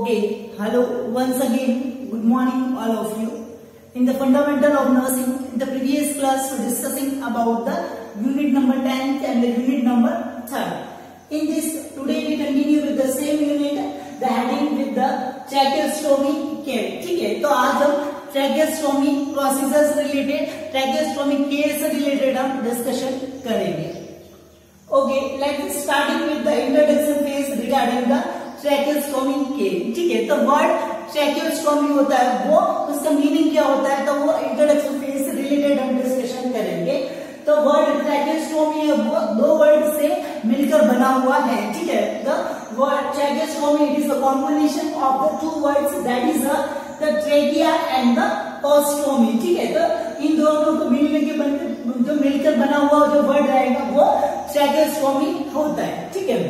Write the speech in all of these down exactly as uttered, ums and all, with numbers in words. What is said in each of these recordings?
Okay, hello once again. Good morning, all of you. In the fundamental of nursing, in the previous class, we were discussing about the unit number tenth and the unit number third. In this, today we continue with the same unit, the heading with the tracheostomy care. ठीक है, तो आज हम tracheostomy procedure से related, tracheostomy care से related हम discussion करेंगे. Okay, let's starting with the introduction phase regarding the tracheostomy care. ठीक है, तो वर्ड tracheostomy होता है, वो उसका मीनिंग क्या होता है, तो वो इंट्रोडक्शन फेज से रिलेटेड हम डिस्कशन करेंगे. तो वर्ड tracheostomy है वो दो वर्ड से मिलकर बना हुआ है. ठीक है, the word tracheostomy it is a combination of the two words, that is the the trachea and the ostomy. ठीक है, तो इन दोनों को मिलने के बनकर जो मिलकर बना हुआ जो वर्ड रहेगा वो tracheostomy होता है. ठीक है,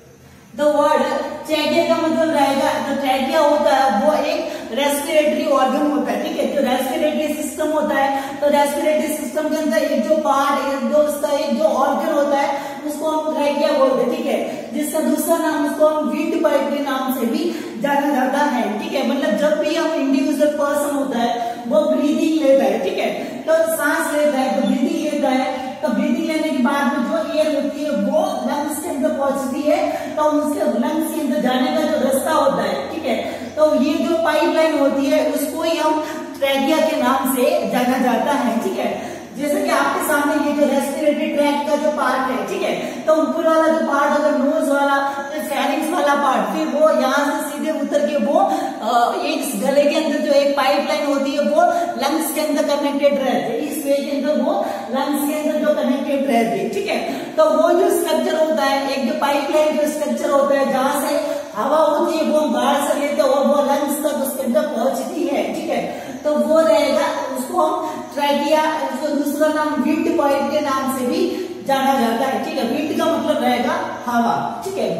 द वर्ड ट्रैकिया का मतलब रहेगा, जो ट्रैकिया होता है वो एक रेस्पिरेटरी ऑर्गन होता है. ठीक है, जो रेस्पिरेटरी सिस्टम होता है, तो रेस्पिरेटरी सिस्टम के अंदर एक जो पार्ट एक जो उसका एक जो ऑर्गन होता है उसको हम ट्रैकिया बोलते हैं. ठीक है, जिसका दूसरा नाम उसको हम विंड पाइप के नाम से भी जाना जाता है. ठीक है, मतलब जब भी हम इंडिविजुअल पर्सन होता है वो ब्रीदिंग लेता है. ठीक है, तो सांस लेता है, तो ब्रीदिंग लेता है, तो ब्रीदिंग लेने के बाद में जो एयर होती है वो लंग्स के अंदर पहुंचती है, तो उसके लंग्स के अंदर जाने का जो रास्ता होता है. ठीक है, तो ये जो पाइपलाइन होती है उसको ही हम ट्रैकिया के नाम से जाना जाता है. ठीक है, जैसे कि आपके सामने ये जो रेस्पिरेटरी ट्रैक का जो पार्ट है, ठीक है, तो ऊपर वाला जो पार्ट अगर नोज वाला फेरिंग्स वाला पार्ट, फिर वो यहाँ से सीधे उतर के वो एक गले के अंदर जो एक पाइपलाइन होती है वो लंग्स के अंदर कनेक्टेड रहते हैं. इस वे के अंदर वो लंग्स के अंदर जो कनेक्टेड रहते हैं. ठीक है, तो वो जो स्ट्रक्चर होता है, एक जो पाइपलाइन जो स्ट्रक्चर होता है जहां से हवा होती है वो बाहर से लेते हैं और वो लंग्स तक उसके अंदर पहुंचती है. ठीक है, तो वो रहेगा, उसको हम ट्रैकिया, उसको दूसरा नाम विंड पाइप के नाम से भी जाना जाता है. ठीक है, विंड का मतलब रहेगा हवा. ठीक है,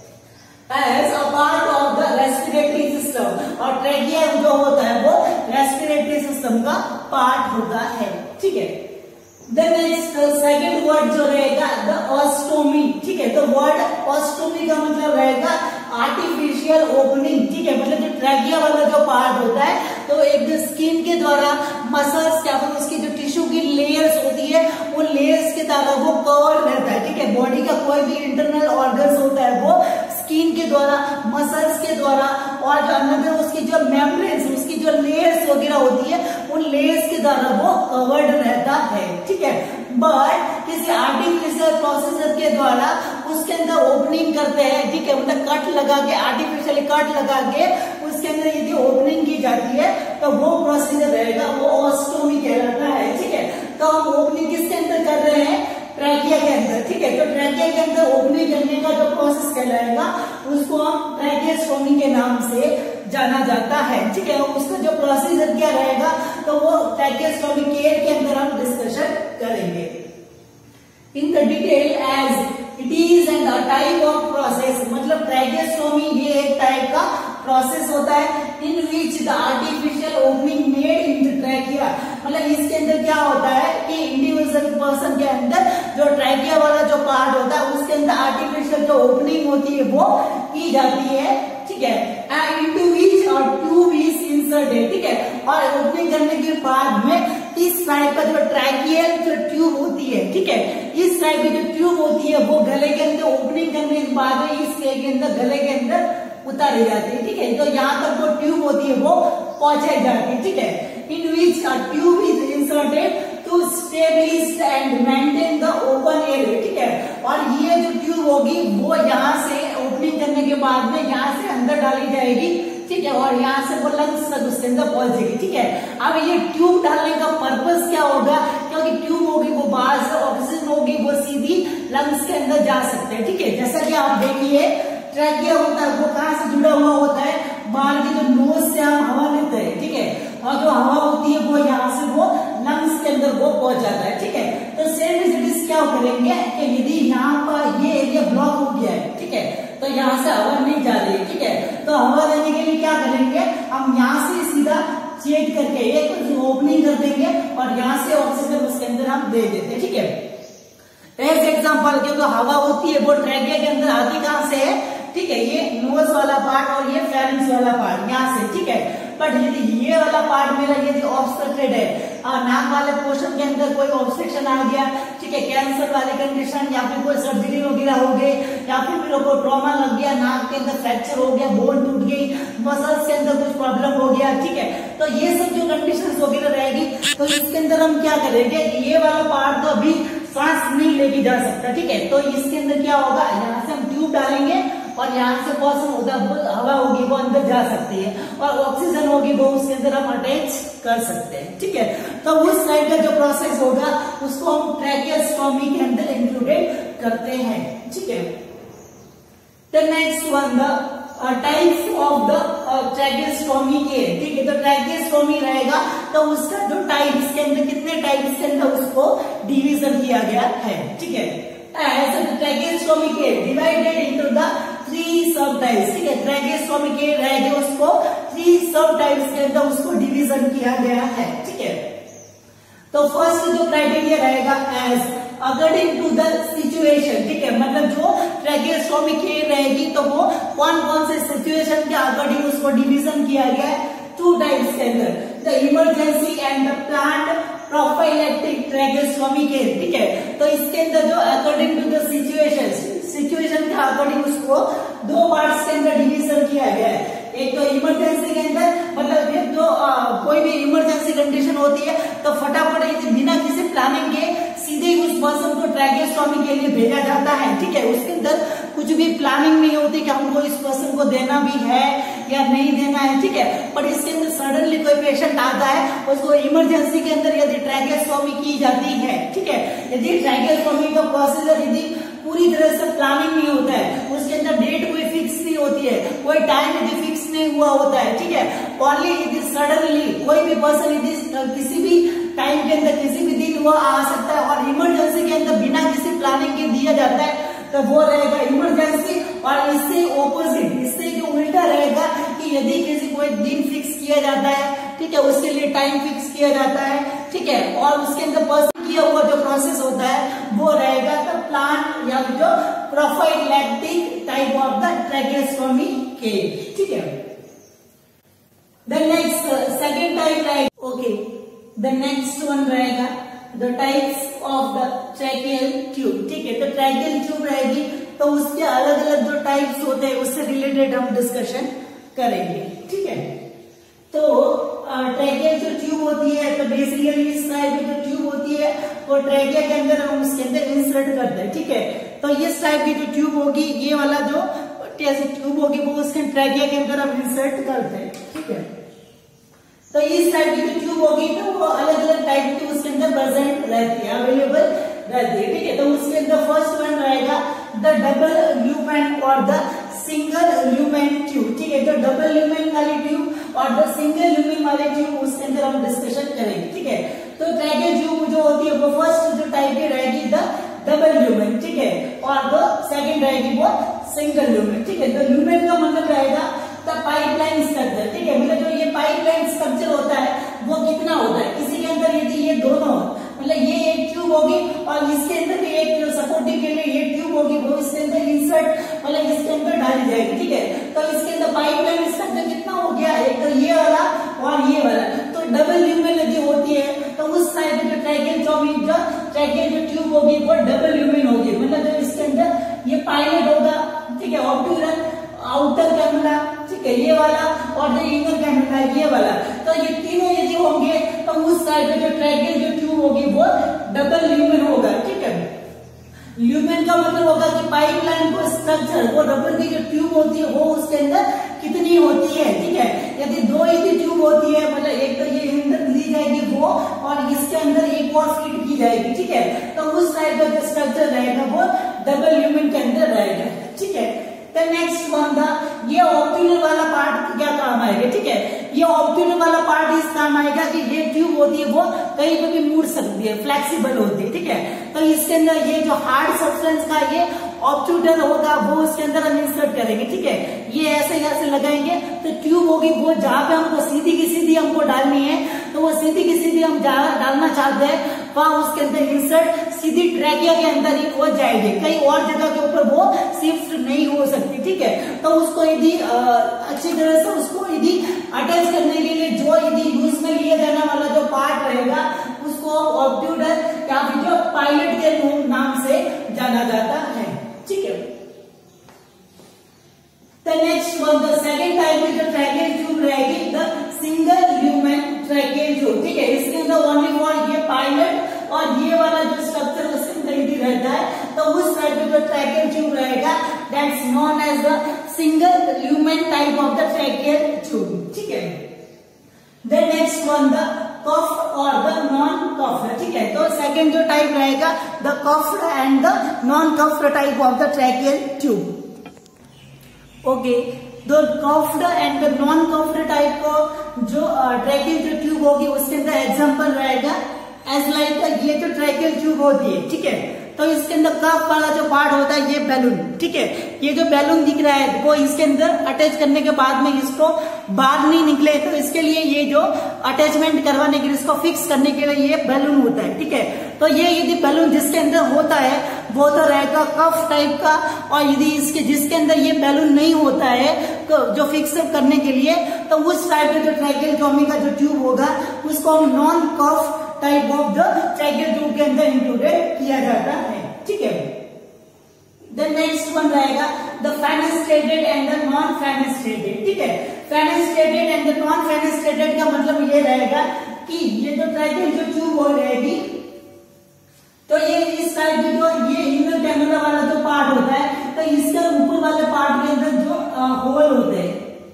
as a part of the respiratory system, और ट्रैकिया जो होता है वो रेस्पिरेटरी सिस्टम का पार्ट होता है. ठीक है, देन नेक्स्ट सेकंड वर्ड जो रहेगा द ऑस्टोमी. ठीक है, तो वर्ड ऑस्टोमी का मतलब रहेगा आर्टिफिशियल ओपनिंग. ठीक है, मतलब जो ट्रैकिया वाला जो पार्ट होता है तो एक जो स्किन के द्वारा मसल्स या फिर उसकी जो टिश्यू की लेयर्स होती है वो लेयर्स के द्वारा वो कवर रहता है. ठीक है, बॉडी का कोई भी इंटरनल ऑर्गन्स होता है वो स्किन के द्वारा, मसल्स के द्वारा और जो अंदर उसकी जो मेम्ब्रेन्स, उसकी जो लेयर्स वगैरह होती है उन लेयर्स के द्वारा वो कवर्ड रहता है. ठीक है, बट किसी आर्टिफिशियल प्रोसेसर के द्वारा उसके अंदर ओपनिंग करते हैं. ठीक है, मतलब कट लगा के, आर्टिफिशियली कट लगा के उसके अंदर यदि ओपनिंग की जाती है तो वो प्रोसीजर रहेगा, वो ऑस्टोमी कहलाता है. ठीक है, तो हम ओपनिंग किसके अंदर कर रहे हैं, ट्रैकिया के अंदर. ठीक है, तो ट्रैकिया के अंदर ओपनिंग करने का जो प्रोसेस कहलाएगा उसको हम ट्रैकियोस्टोमी के नाम से जाना जाता है. ठीक है, उसका जो प्रोसीजर क्या रहेगा तो वो ट्रैकियोस्टोमी केयर के अंदर हम डिस्कशन करेंगे in the detail as it is and a type of process. मतलब ट्रैकियोस्टोमी ये एक टाइप का प्रोसेस होता है in which the artificial opening made in the trachea. मतलब इसके अंदर क्या होता है कि इंडिविजुअल पर्सन के अंदर जो ट्रैकिया वाला जो पार्ट होता है उसके अंदर आर्टिफिशियल जो ओपनिंग होती है वो की जाती है. ठीक है, एंड इनटू विच और ट्यूब इज इंसर्टेड. ठीक है, और ओपनिंग करने के बाद में इस टाइप का जो ट्रैकियल जो ट्यूब होती है, ठीक है, इस टाइप की जो ट्यूब होती है वो गले के अंदर ओपनिंग करने के बाद में इस वे के अंदर गले के अंदर उतारी जाती है. ठीक है, तो यहाँ तक जो ट्यूब होती है वो पहुंचाई जाती है. ठीक है, in which a tube is inserted to establish and maintain the open air. ठीक है, और ये जो ट्यूब होगी वो यहाँ से ओपनिंग करने के बाद में यहाँ से अंदर डाली जाएगी. ठीक है, और यहाँ से वो लंग्स तक उसके अंदर पहुंचेगी. ठीक है, अब ये ट्यूब डालने का पर्पस क्या होगा, क्योंकि ट्यूब होगी वो बाहर से ऑक्सीजन होगी वो सीधी लंग्स के अंदर जा सकते हैं. ठीक है, जैसा कि आप देखिए ट्रैकिया होता है वो कहाँ से जुड़ा हुआ होता है, बाहर की जो नोज से हम हवा लेते हैं. ठीक है, और जो हवा होती है वो यहाँ से वो लंग्स के अंदर वो पहुंच जाता है. ठीक है, तो सेम डिजिट क्या करेंगे कि यदि यहाँ पर ये एरिया ब्लॉक हो गया है, ठीक है, तो यहाँ से हवा नहीं जा रही है. ठीक है, तो हवा देने के लिए क्या करेंगे, हम यहाँ से सीधा चेक करके एक ओपनिंग कर देंगे और यहाँ से ऑक्सीजन उसके अंदर हम दे देते हैं. ठीक है, एज एग्जाम्पल क्योंकि हवा होती है वो ट्रैकिया के अंदर आती कहाँ से है, ठीक है, ये नोज वाला पार्ट और ये फेरेंक्स वाला पार्ट यहाँ से, ठीक है। बट यदि ये वाला पार्ट मेरा यदि ऑब्स्ट्रक्टेड है, नाक वाले पोर्शन के अंदर कोई ऑब्स्ट्रक्शन आ गया, ठीक है, कैंसर वाली कंडीशन या फिर कोई सर्जरी वगैरह हो गई या फिर मेरे को ट्रॉमा लग गया, नाक के अंदर फ्रैक्चर हो गया, बोन टूट गई, मसल्स के अंदर कुछ प्रॉब्लम हो गया, ठीक है, तो ये सब जो कंडीशन वगैरह रहेगी तो इसके अंदर हम क्या करेंगे, ये वाला पार्ट तो अभी सांस नहीं लेके जा सकता, ठीक है, तो इसके अंदर क्या होगा, यहाँ से हम ट्यूब डालेंगे और यहाँ से पॉसिबल होगा हवा होगी वो अंदर जा सकती है और ऑक्सीजन होगी वो उसके अंदर हम अटैच कर सकते हैं, ठीक है। तो उस टाइप का जो प्रोसेस होगा उसको हम ट्रैकियोस्टोमी के अंदर इंक्लूडेड करते हैं, ठीक है। The next one the types of the tracheostomy के, ठीक है, तो ट्रैकियोस्टोमी रहेगा तो उसका जो टाइप्स के अंदर कितने टाइप्स के अंदर उसको डिवीजन किया गया है, ठीक है। एज ट्रैकियोस्टोमी के divided into the three sub types, ठीक है, ट्रैकियोस्टोमी के रहेगा उसको थ्री सब टाइप्स के अंदर उसको डिवीजन किया गया है, ठीक है। तो फर्स्ट जो क्राइटेरिया रहेगा as according to the situation, ठीक है, मतलब जो ट्रैकियोस्टोमी के रहेगी तो वो कौन कौन से सिचुएशन के अकॉर्डिंग उसको डिवीजन किया गया है टू टाइप्स के अंदर, the emergency and the planned prophylactic tracheostomy के, ठीक है। तो इसके अंदर जो according to the situation situation के अकॉर्डिंग उसको दो पार्ट्स के अंदर डिवीजन किया गया है। एक तो इमरजेंसी के अंदर, मतलब जो आ, कोई भी इमरजेंसी कंडीशन होती है तो फटाफट बिना किसी प्लानिंग के सीधे उस पर्सन को ट्रैकियोस्टोमी के लिए भेजा जाता है, ठीक है, उसके अंदर कुछ भी प्लानिंग नहीं होती कि हमको इस पर्सन को देना भी है या नहीं देना है, ठीक है। पर इसके अंदर सडनली कोई पेशेंट आता है उसको इमरजेंसी के अंदर यदि ट्रैकियोस्टोमी की जाती है, ठीक है, यदि ट्रैकियोस्टोमी का प्रोसीजर यदि पूरी तरह से प्लानिंग नहीं होता है, उसके अंदर डेट कोई फिक्स नहीं होती है, कोई टाइम यदि फिक्स नहीं हुआ होता है, ठीक है, ओनली यदि सडनली कोई भी पर्सन यदि किसी भी टाइम के अंदर किसी भी दिन वो आ सकता है और इमरजेंसी के अंदर बिना किसी प्लानिंग के दिया जाता है तो वो रहेगा इमरजेंसी। और इससे ऑपोजिट, इससे जो उल्टा रहेगा कि यदि किसी कोई दिन फिक्स किया जाता है, ठीक है, उसके लिए टाइम फिक्स किया जाता है, ठीक है, और उसके अंदर पर्सन किया हुआ जो प्रोसेस होता है वो रहेगा द प्लान या जो prophylactic type of the tracheostomy के, ठीक है। द नेक्स्ट सेकेंड टाइप रहेगा, ओके, द नेक्स्ट वन रहेगा the types of the tracheal tube, ठीक है, तो ट्रैकियल ट्यूब रहेगी तो उसके अलग अलग जो टाइप्स होते हैं उससे रिलेटेड हम डिस्कशन करेंगे, ठीक है। तो ट्रैकियल जो ट्यूब होती है तो बेसिकली इस टाइप की जो ट्यूब होती है वो ट्रैकिया के अंदर हम उसके अंदर इंसर्ट करते हैं, ठीक है। तो इस टाइप की जो ट्यूब होगी, ये वाला जो ट्यूब होगी वो उसके ट्रैकिया के अंदर हम इंसर्ट करते हैं, ठीक है। तो इस टाइप की जो ट्यूब होगी तो वो अलग अलग टाइप की उसके अंदर प्रेजेंट रहती है, अवेलेबल रहती है, ठीक है। तो उसके अंदर फर्स्ट वन रहेगा द डबल ल्यूमेन और द सिंगल ल्यूमेन ट्यूब, ठीक है, जो डबल ल्यूमेन वाली ट्यूब और द सिंगल ल्यूमेन वाली ट्यूब उसके अंदर हम डिस्कशन करेंगे, ठीक है। तो ट्रैकियल ट्यूब जो होती है वो फर्स्ट जो टाइप की रहेगी द डबल ल्यूमेन, ठीक है, और जो सेकंड रहेगी वो सिंगल ल्यूमेन, ठीक है। तो ल्यूमेन का मतलब रहेगा पाइपलाइन स्ट्रक्चर, ठीक है, मतलब जो ये पाइपलाइन स्ट्रक्चर होता है वो कितना होता है, किसी के अंदर यदि ये दोनों मतलब ये एक ट्यूब होगी और इसके अंदर भी एक सपोर्टिव के लिए ये ट्यूब होगी वो इसके अंदर इंसर्ट मतलब इसके अंदर डाली जाएगी, ठीक है। तो इसके अंदर पाइपलाइन स्ट्रक्चर कितना हो गया, एक तो ये वाला और ये वाला, तो डबल ल्यूमेन यदि होती है तो उस साइड में ट्रैकियोस्टोमी जो ट्रैकियल जो ट्यूब होगी वो डबल ल्यूमेन होगी, मतलब जो इसके अंदर ये पायलट होगा, ठीक है, ऑब्ट्यूरन आउटर कैमरा, ठीक है, ये वाला और जो इनर कैमरा ये वाला, तो ये तीनों यदि होंगे तो उस साइड में जो ट्रैकियल जो ट्यूब होगी वो डबल ल्यूमेन होगा, ठीक है। ल्यूमेन का मतलब होगा कि पाइपलाइन को स्ट्रक्चर वो रबर की जो ट्यूब होती है वो उसके अंदर कितनी होती है, ठीक है। यदि दो यदि ट्यूब होती है मतलब एक तो ये अंदर ली जाएगी वो और इसके अंदर एक और फिट की जाएगी, ठीक है, तो उस टाइप का जो स्ट्रक्चर रहेगा वो डबल ल्यूमेन के अंदर रहेगा, ठीक है। तो नेक्स्ट वन था ये ऑब्ट्यूनल वाला पार्ट क्या काम आएगा, ठीक है, ये ऑब्ट्यूनल वाला पार्ट इस काम आएगा कि ये ट्यूब होती है वो कहीं पे भी मुड़ सकती है, फ्लेक्सिबल होती है, ठीक है। तो इसके अंदर ये जो हार्ड सब्सटेंस का ये ऑब्ट्यूटर होगा वो उसके अंदर हम इंसर्ट करेंगे, ठीक है, ये ऐसे ऐसे लगाएंगे तो ट्यूब होगी वो जहाँ पे हमको सीधी की सीधी हमको डालनी है तो वो सीधी की सीधी हम डालना चाहते हैं वहां उसके अंदर इंसर्ट सीधी ट्रैकिया के अंदर ही वो जाएगी, कहीं और जगह के ऊपर वो शिफ्ट नहीं हो सकती, ठीक है। तो उसको यदि अच्छी तरह से उसको यदि अटैच करने के लिए जो यदि यूज में लिया जाने वाला जो पार्ट रहेगा उसको ऑब्ट्यूडर या फिर जो पायलट के नाम से जाना जाता है, ठीक है। The next one, the second type is the tracheal tube रहेगी, the single lumen tracheal tube, ठीक है। इसके अंदर ओनली फॉर ये पायलट और ये वाला जो स्ट्रक्चर उसके अंदर यदि रहता है तो उस टाइप का जो tracheal tube रहेगा that's known as the single lumen type of the tracheal tube, ठीक है। The next one, the cuffed or the non-cuffed, ठीक है। तो सेकंड जो टाइप रहेगा the cuffed and the non-cuffed type of the tracheal tube, okay. तो cuffed and non cuffed type को जो ट्रैकियल जो ट्यूब होगी उसके अंदर एग्जांपल रहेगा एज लाइक ये जो ट्रैकियल ट्यूब होती है, ठीक है। तो इसके अंदर कफ वाला जो पार्ट होता है ये बैलून, ठीक है। ये जो बैलून दिख रहा है वो इसके अंदर अटैच करने के बाद में इसको बाहर नहीं निकले तो इसके लिए ये जो अटैचमेंट करवाने के लिए इसको फिक्स करने के लिए ये बैलून होता है, ठीक है। तो ये यदि बैलून जिसके अंदर होता है वो तो रहेगा कफ टाइप का, और यदि इसके जिसके अंदर ये बैलून नहीं होता है तो जो फिक्स करने के लिए तो उस टाइप का जो ट्रैकियोटोमी का जो ट्यूब होगा उसको हम non cuff type of the tracheal tube के अंदर इंक्लूडेड किया जाता है, ठीक है। द नेक्स्ट वन रहेगा the fenestrated and the non fenestrated, ठीक है। Fenestrated and the non fenestrated का मतलब ये रहेगा कि ये जो ट्रैकियल जो ट्यूब हो रहेगी तो ये इस टाइप की जो ये इनर कैनुला वाला जो पार्ट होता है तो इसके ऊपर वाले पार्ट के अंदर जो होल होते हैं,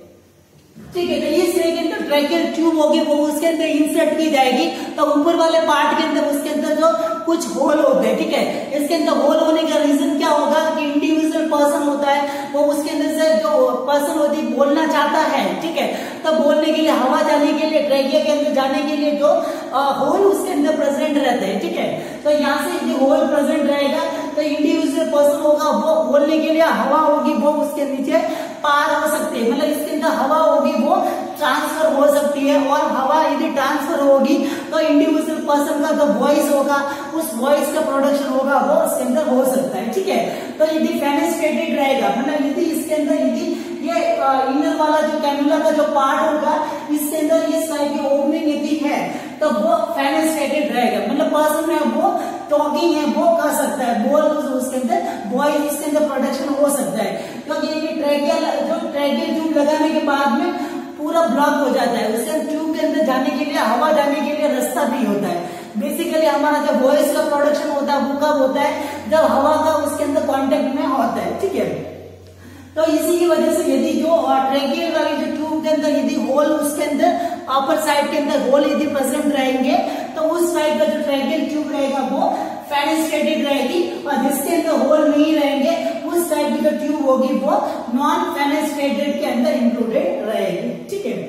ठीक है। तो इस तरह के अंदर ट्रैकियल ट्यूब होगी वो उसके अंदर इंसर्ट की जाएगी तो ऊपर वाले पार्ट के अंदर उसके अंदर जो कुछ होल होते हैं, ठीक है। इसके अंदर होल होने का रीजन क्या होगा कि इंडिविजुअल पर्सन होता है वो उसके अंदर से जो पर्सन होती है बोलना चाहता है, ठीक है। तो बोलने के लिए हवा जाने के लिए ट्रैकिया के अंदर जाने के लिए जो होल उसके अंदर प्रेजेंट रहते हैं, ठीक है। तो यहाँ से यदि होल प्रेजेंट रहेगा तो इंडिविजुअल पर्सन होगा वो बोलने के लिए हवा होगी वो उसके नीचे पार हो सकती है, मतलब इसके अंदर हवा होगी वो ट्रांसफर हो सकती है, और हवा यदि ट्रांसफर होगी तो इंडिविजुअल पर्सन का जो वॉइस होगा उस वॉइस का प्रोडक्शन होगा वो उसके अंदर हो सकता है, ठीक है। तो यदि फेनेस्ट्रेटेड रहेगा मतलब यदि इसके अंदर यदि ये इनर वाला जो कैनुला का जो पार्ट होगा इसके अंदर इस टाइप की ओपनिंग यदि है तो वो फेनेस्ट्रेटेड रहेगा, मतलब पर्सन है वो टॉकिंग है वो कर सकता है, बोल उसके अंदर वॉइस उसके अंदर प्रोडक्शन हो सकता है। क्योंकि तो ये ट्रैकियल जो ट्रैकियल ट्यूब लगाने के बाद में पूरा ब्लॉक हो जाता है, उसके ट्यूब के अंदर जाने के लिए हवा जाने के लिए रास्ता नहीं होता है। बेसिकली हमारा जब वॉइस का प्रोडक्शन होता है वो कब होता है जब हवा का उसके अंदर कांटेक्ट में होता है, ठीक है। तो इसी की वजह से यदि जो ट्रैकियल वाली जो ट्यूब के अंदर यदि होल उसके अंदर अपर साइड के अंदर होल यदि प्रेजेंट रहेंगे तो उस साइड का जो ट्रैकियल ट्यूब रहेगा वो फेनेस्ट्रेटेड रहेगी, और जिसके अंदर होल नहीं रहेंगे उस टाइप की जो ट्यूब होगी वो नॉन फेनेस्ट्रेटेड के अंदर इंक्लूडेड रहेगी, ठीक है।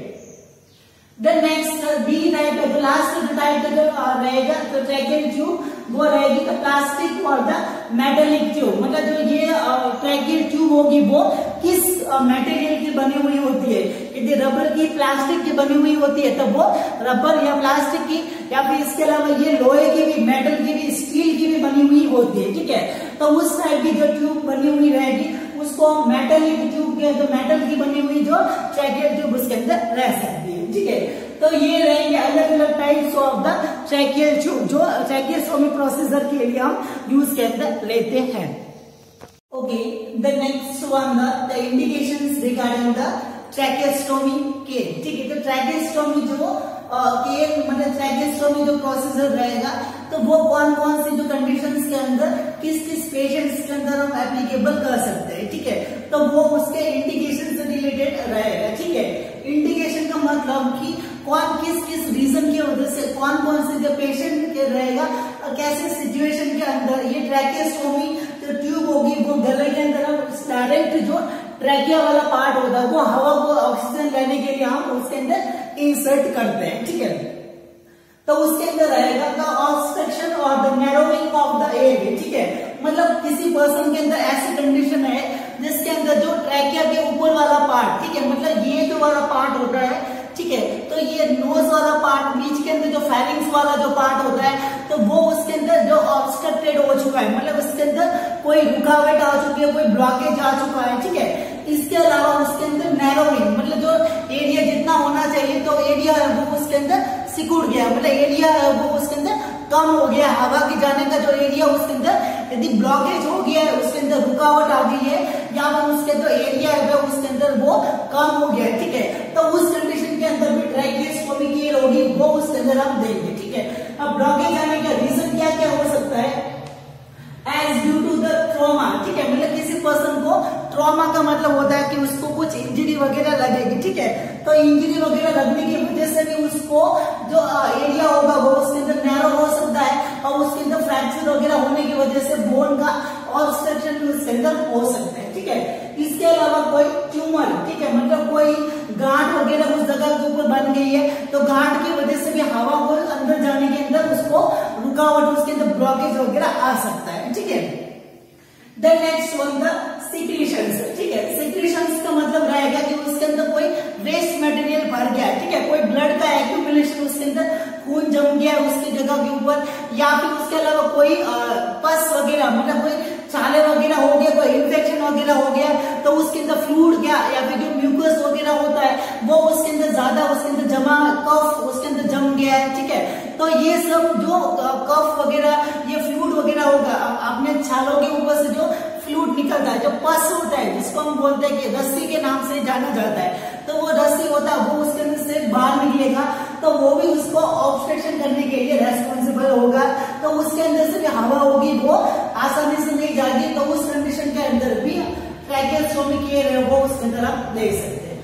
द नेक्स्ट बी टाइप का जो लास्ट टाइप का जो रहेगा तो ट्रैकियल ट्यूब वो रहेगी द प्लास्टिक और द मेटेलिक ट्यूब, मतलब जो ये ट्रैकियल ट्यूब होगी वो किस मटेरियल की बनी हुई होती है। यदि रबर की प्लास्टिक की बनी हुई होती है तो वो रबर या प्लास्टिक की, या फिर इसके अलावा ये लोहे की भी, मेटल की भी, स्टील की भी बनी हुई होती है, ठीक है। तो उस टाइप की जो ट्यूब बनी हुई रहेगी उसको मेटेलिक ट्यूब के जो मेटल की बनी हुई जो ट्रैकियल ट्यूब उसके अंदर रह सकती है, ठीक है। तो ये रहेंगे अलग अलग types of the tracheal tube जो ट्रैकियोटोमी प्रोसीजर के लिए हम यूज के अंदर लेते हैं। Okay, the next one the indications regarding the tracheotomy care, ठीक है। तो ट्रैकियोटोमी जो केयर मतलब ट्रैकियोटोमी जो प्रोसीजर रहेगा तो वो कौन कौन सी जो कंडीशंस के अंदर किस किस पेशेंट्स के अंदर हम एप्लीकेबल कर सकते हैं, ठीक है। तो वो उसके इंडिकेशन से रिलेटेड रहेगा, ठीक है। इंडिकेशन का मतलब कि कौन किस किस रीजन की वजह से कौन कौन से जो पेशेंट के रहेगा कैसे सिचुएशन के अंदर ये ट्रैकियोटोमी जो ट्यूब होगी वो गले के अंदर डायरेक्ट जो ट्रैकिया वाला पार्ट होता है वो हवा को ऑक्सीजन लेने के लिए हम उसके अंदर इंसर्ट करते हैं, ठीक है। तो उसके अंदर रहेगा द ऑब्स्ट्रक्शन और the narrowing of the air, ठीक है। मतलब किसी पर्सन के अंदर ऐसी कंडीशन है जिसके अंदर जो ट्रैकिया के ऊपर वाला पार्ट, ठीक है, मतलब ये जो वाला पार्ट होता है, ठीक है, तो ये नोज वाला पार्ट, बीच के अंदर जो फेरिंग्स वाला जो पार्ट होता है, तो वो उसके अंदर जो ऑब्स्ट्रक्टेड हो चुका है, मतलब उसके अंदर कोई रुकावट आ चुकी है, कोई ब्लॉकेज आ चुका है, ठीक है। इसके अलावा उसके अंदर नैरोइंग, मतलब जो एरिया जितना होना चाहिए तो एरिया है वो उसके अंदर सिकुड़ गया, मतलब एरिया है वो उसके अंदर कम हो गया, हवा के जाने का जो एरिया उसके अंदर यदि ब्लॉकेज हो गया है, उसके अंदर रुकावट आ गई है, या वो उसके जो एरिया है उसके अंदर वो कम हो गया है, ठीक है। तो उस कंडीशन के अंदर भी ट्रैकियोस्टोमी की होगी, वो उसके अंदर हम देंगे, ठीक है। अब ब्लॉकेज आने का रीजन क्या क्या हो सकता है? As due to the trauma, ठीक है, मतलब किसी पर्सन को ट्रॉमा का मतलब होता है कि उसको कुछ इंजरी वगैरह लगेगी, ठीक है। तो इंजरी वगैरह लगने की वजह से भी उसको जो एरिया होगा वो उसके अंदर नैरो हो सकता है, और उसके अंदर फ्रैक्चर वगैरह होने की वजह से बोन का ऑब्स्ट्रक्शन भी उसके अंदर हो सकता है, ठीक है। इसके अलावा कोई ट्यूमर, ठीक है, मतलब कोई गांठ वगैरह उस जगह के ऊपर बन गई है, तो गांठ की वजह से भी हवा को अंदर जाने के अंदर उसको रुकावट, उसके अंदर ब्लॉकेज वगैरह आ सकता है, ठीक है। The next one the secretions, ठीक है। सिक्रीशंस का मतलब रहेगा कि उसके अंदर कोई वेस्ट मटेरियल भर गया है, ठीक है, कोई ब्लड का एक्यूमुलेशन उसके अंदर खून जम गया है उसकी जगह के ऊपर, या फिर उसके अलावा कोई पस वगैरह, मतलब कोई छाले वगैरह हो गया, कोई इन्फेक्शन वगैरह हो गया, तो उसके अंदर फ्लूइड गया, या फिर जो म्यूकस वगैरह होता है वो उसके अंदर ज्यादा उसके अंदर जमा, कफ उसके अंदर जम गया है, ठीक है। तो ये सब जो कफ वगैरह, ये फ्लूइड वगैरह होगा, अपने छालों के ऊपर से जो फ्लूइड निकलता है, जो पस होता है, जिसको हम बोलते हैं कि रस्सी के नाम से जाना जाता है, तो वो रस्सी होता है वो उसके अंदर से बाहर निकलेगा, तो वो भी उसको ऑब्स्ट्रक्शन करने के लिए रेस्पॉन्सिबल होगा, तो उसके अंदर से भी हवा होगी वो आसानी से नहीं जाएगी, तो उस कंडीशन के अंदर भी ट्रैकियोस्टोमी केयर है वो उसके अंदर आप ले सकते हैं।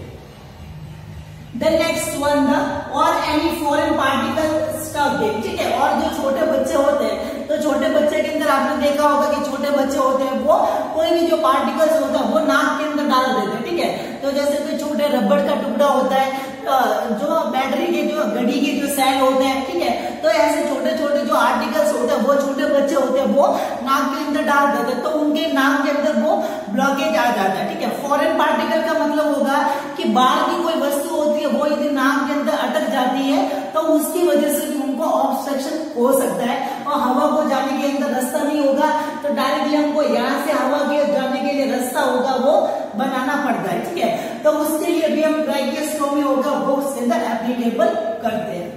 द नेक्स्ट वन द और एनी फॉरेन पार्टिकल स्टफ, ठीक है। और जो छोटे बच्चे होते हैं, तो छोटे बच्चे के अंदर आपने देखा होगा कि छोटे बच्चे होते हैं वो कोई भी जो पार्टिकल्स होता है वो नाक के अंदर डाल देते हैं, ठीक है। तो जैसे कोई छोटे रबड़ का टुकड़ा होता है, जो बैटरी के जो घड़ी के जो सेल होते हैं, ठीक है, तो ऐसे छोटे छोटे जो आर्टिकल्स होते हैं वो छोटे बच्चे होते हैं वो नाक के अंदर डाल देते हैं, तो उनके नाक के अंदर वो ब्लॉकेज आ जाता है, ठीक है। फॉरेन पार्टिकल का मतलब होगा कि बाहर की कोई वस्तु होती है वो यदि नाक के अंदर अटक जाती है तो उसकी वजह से भी उनको ऑब्स्ट्रक्शन हो सकता है, और हवा को जाने के अंदर रास्ता नहीं होगा, तो डायरेक्टली हमको यहाँ से हवा के जाने के लिए रास्ता होगा वो बनाना पड़ता है, ठीक है। तो उसके लिए भी हम ट्रैकियोस्टोमी होगा वो उसके अंदर एप्लीकेबल करते हैं।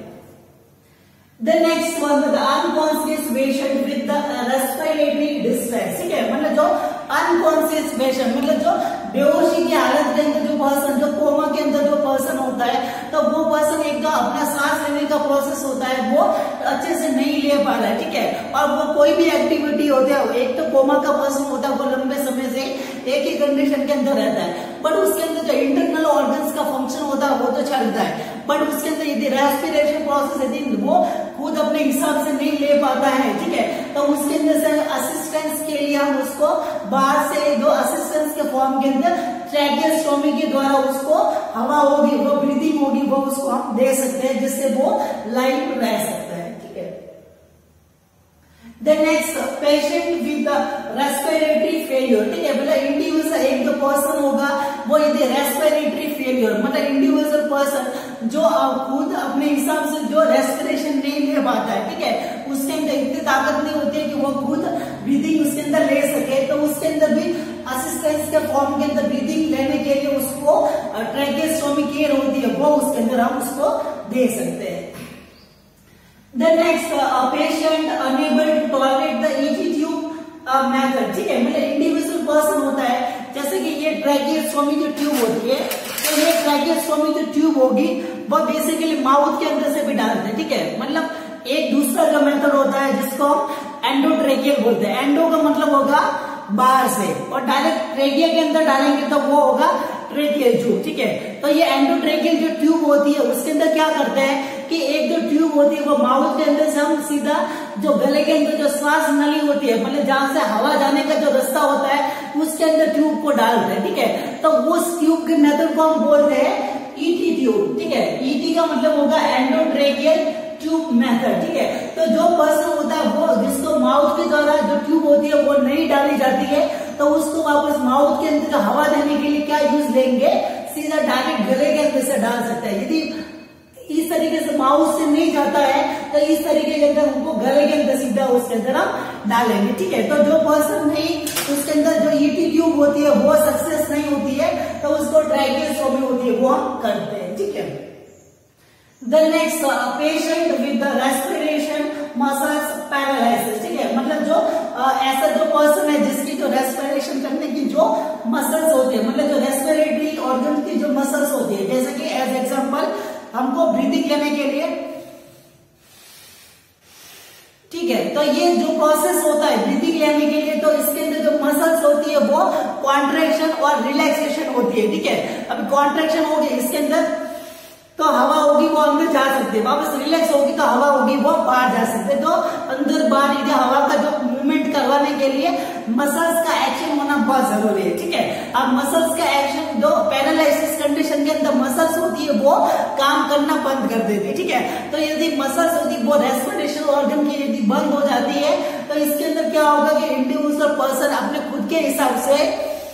The next one, the unconscious patient with the respiratory distress, ठीक है, मतलब जो अनकॉन्शियस पेशेंट, मतलब जो बेहोशी की हालत के अंदर जो पर्सन, जो कोमा के अंदर जो पर्सन होता है, तो वो पर्सन एक तो अपना सांस लेने का प्रोसेस होता है वो अच्छे से नहीं ले पा रहा है, ठीक है। और वो कोई भी एक्टिविटी होती है, एक तो कोमा का पर्सन होता है वो लंबे समय से एक ही कंडीशन के अंदर रहता है, बट उसके अंदर जो इंटरनल ऑर्गन्स का फंक्शन होता है वो तो चलता है, बट उसके अंदर यदि रेस्पिरेशन प्रोसेस यदि वो खुद अपने हिसाब से नहीं ले पाता है, ठीक है, तो उसके अंदर से असिस्टेंस के लिए हम उसको बाहर से जो असिस्टेंस के फॉर्म के अंदर ट्रैकियोस्टोमी के द्वारा उसको हवा होगी, वो ब्रीदिंग होगी, वो उसको हम दे सकते हैं जिससे वो लाइफ रह सकता है, ठीक है। The next patient with respiratory failure, ठीक है, मतलब इंडिविजुअल एक जो पर्सन होगा वो यदि रेस्पिरेटरी फेलियर, मतलब इंडिविजुअल पर्सन जो खुद अपने हिसाब से जो रेस्पिरेशन नहीं ले पाता है, ठीक है, उसके अंदर इतनी ताकत नहीं होती है कि वो खुद ब्रीदिंग उसके अंदर ले सके, तो उसके अंदर भी असिस्टेंस के फॉर्म के अंदर ब्रीदिंग लेने के लिए उसको ट्रैकियोस्टोमी केयर होती है वो उसके अंदर हम उसको दे सकते हैं। The next uh, patient unable to tolerate the E T tube uh, method, ठीक है, मतलब इंडिविजुअल पर्सन होता है, जैसे कि ये ट्रैकियोस्टोमी जो ट्यूब होती है, तो ये ट्रैकियोस्टोमी जो ट्यूब होगी वो बेसिकली माउथ के अंदर से भी डालते हैं, ठीक है। मतलब एक दूसरा जो मेथड होता है जिसको हम एंडोट्रेकियल बोलते हैं, एंडो का मतलब होगा बाहर से, और डायरेक्ट ट्रेकिया के अंदर डालेंगे तो वो होगा ट्रेकियल ट्यूब, ठीक है। तो ये एंडोट्रेकियल जो ट्यूब होती है उसके अंदर क्या करते हैं कि एक जो ट्यूब होती है वो माउथ के अंदर से हम सीधा जो गले के अंदर जो श्वास नली होती है, मतलब जहां से हवा जाने का जो रास्ता होता है उसके अंदर ट्यूब को डालते हैं, ठीक है। तो उस ट्यूब के मेथड को हम बोलते हैं ईटी ट्यूब, ठीक है। ईटी का मतलब होगा एंडोट्रेकियल ट्यूब मेथड, ठीक है। तो जो पर्सन होता है वो जिसको माउथ के द्वारा जो ट्यूब होती है वो नहीं डाली जाती है, तो उसको वापस माउथ के अंदर हवा देने के लिए क्या यूज लेंगे, सीधा डायरेक्ट गले के अंदर से डाल सकते हैं। यदि तरीके से माउथ से नहीं जाता है तो इस तरीके के अंदर हमको गले के अंदर सीधा उसके अंदर हम डालेंगे, ठीक है। तो जो पर्सन नहीं उसके अंदर जो ईटी ट्यूब होती है वो सक्सेस नहीं होती है तो उसको ट्रैकियोस्टोमी होती है वो हम करते हैं, ठीक है। The next uh, patient with the respiration muscles paralysis, ठीक है। मतलब जो uh, ऐसा जो पर्सन है जिसकी जो रेस्पिरेशन करने की जो मसल्स होती है, मतलब जो रेस्पिरेटरी ऑर्गन की जो मसल्स होती है, जैसे कि एज एग्जांपल हमको ब्रीदिंग लेने के लिए, ठीक है, तो ये जो प्रोसेस होता है ब्रीदिंग लेने के लिए तो इसके अंदर जो मसल्स होती है वो कॉन्ट्रैक्शन और रिलैक्सेशन होती है, ठीक है। अभी कॉन्ट्रैक्शन होगी इसके अंदर तो हवा होगी वो अंदर जा सकती है, वापस रिलैक्स होगी तो हवा होगी वो बाहर जा सकते हैं। तो अंदर बाहर ये हवा का जो मूवमेंट करवाने के लिए मसल्स का एक्शन होना बहुत जरूरी है, ठीक है। अब मसल्स का एक्शन जो पैरालिसिस कंडीशन के अंदर मसल्स होती है वो काम करना बंद कर देती है, ठीक है। तो यदि मसल्स होती वो रेस्पिरेशन ऑर्गन की यदि बंद हो जाती है तो इसके अंदर क्या होगा कि इंडिविजुअल पर्सन अपने खुद के हिसाब से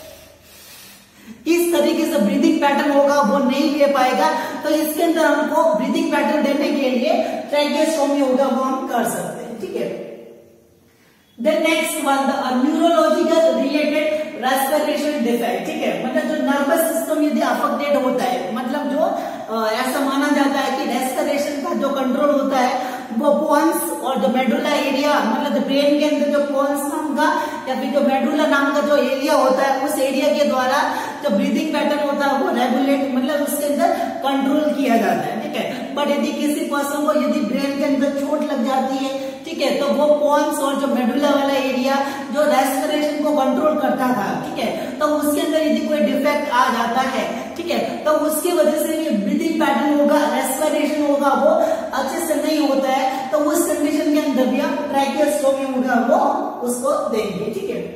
इस तरीके से ब्रीदिंग पैटर्न होगा वो नहीं ले पाएगा। तो इसके अंदर हमको ब्रीदिंग पैटर्न देने के लिए ट्रैकियोस्टोमी होगा वो हम कर सकते हैं, ठीक है। The next one the neurological related respiration defect, ठीक है। मतलब जो नर्वस सिस्टम यदि अफेक्टेड होता है, मतलब जो आ, ऐसा माना जाता है कि रेस्पिरेशन का जो कंट्रोल होता है वो पोन्स और जो मेडुला एरिया, मतलब जो ब्रेन के अंदर जो पोन्स नाम का या फिर जो मेडुला नाम का जो एरिया होता है उस एरिया के द्वारा जो ब्रीदिंग पैटर्न होता है वो रेगुलेट, मतलब उसके अंदर कंट्रोल किया जाता है, ठीक है। बट यदि किसी पर्सन को यदि ब्रेन के अंदर चोट लग जाती है, ठीक है, तो वो पोन्स और जो मेडुला वाला एरिया जो रेस्पिरेशन को कंट्रोल करता था, ठीक है, तो उसके अंदर यदि कोई डिफेक्ट आ जाता है, ठीक है, तो उसकी वजह से भी ब्रीदिंग पैटर्न होगा, रेस्पिरेशन होगा वो अच्छे से नहीं होता है। तो उस कंडीशन के अंदर भी हम ट्रैकियोस्टोमी होगा वो उसको देंगे, ठीक है।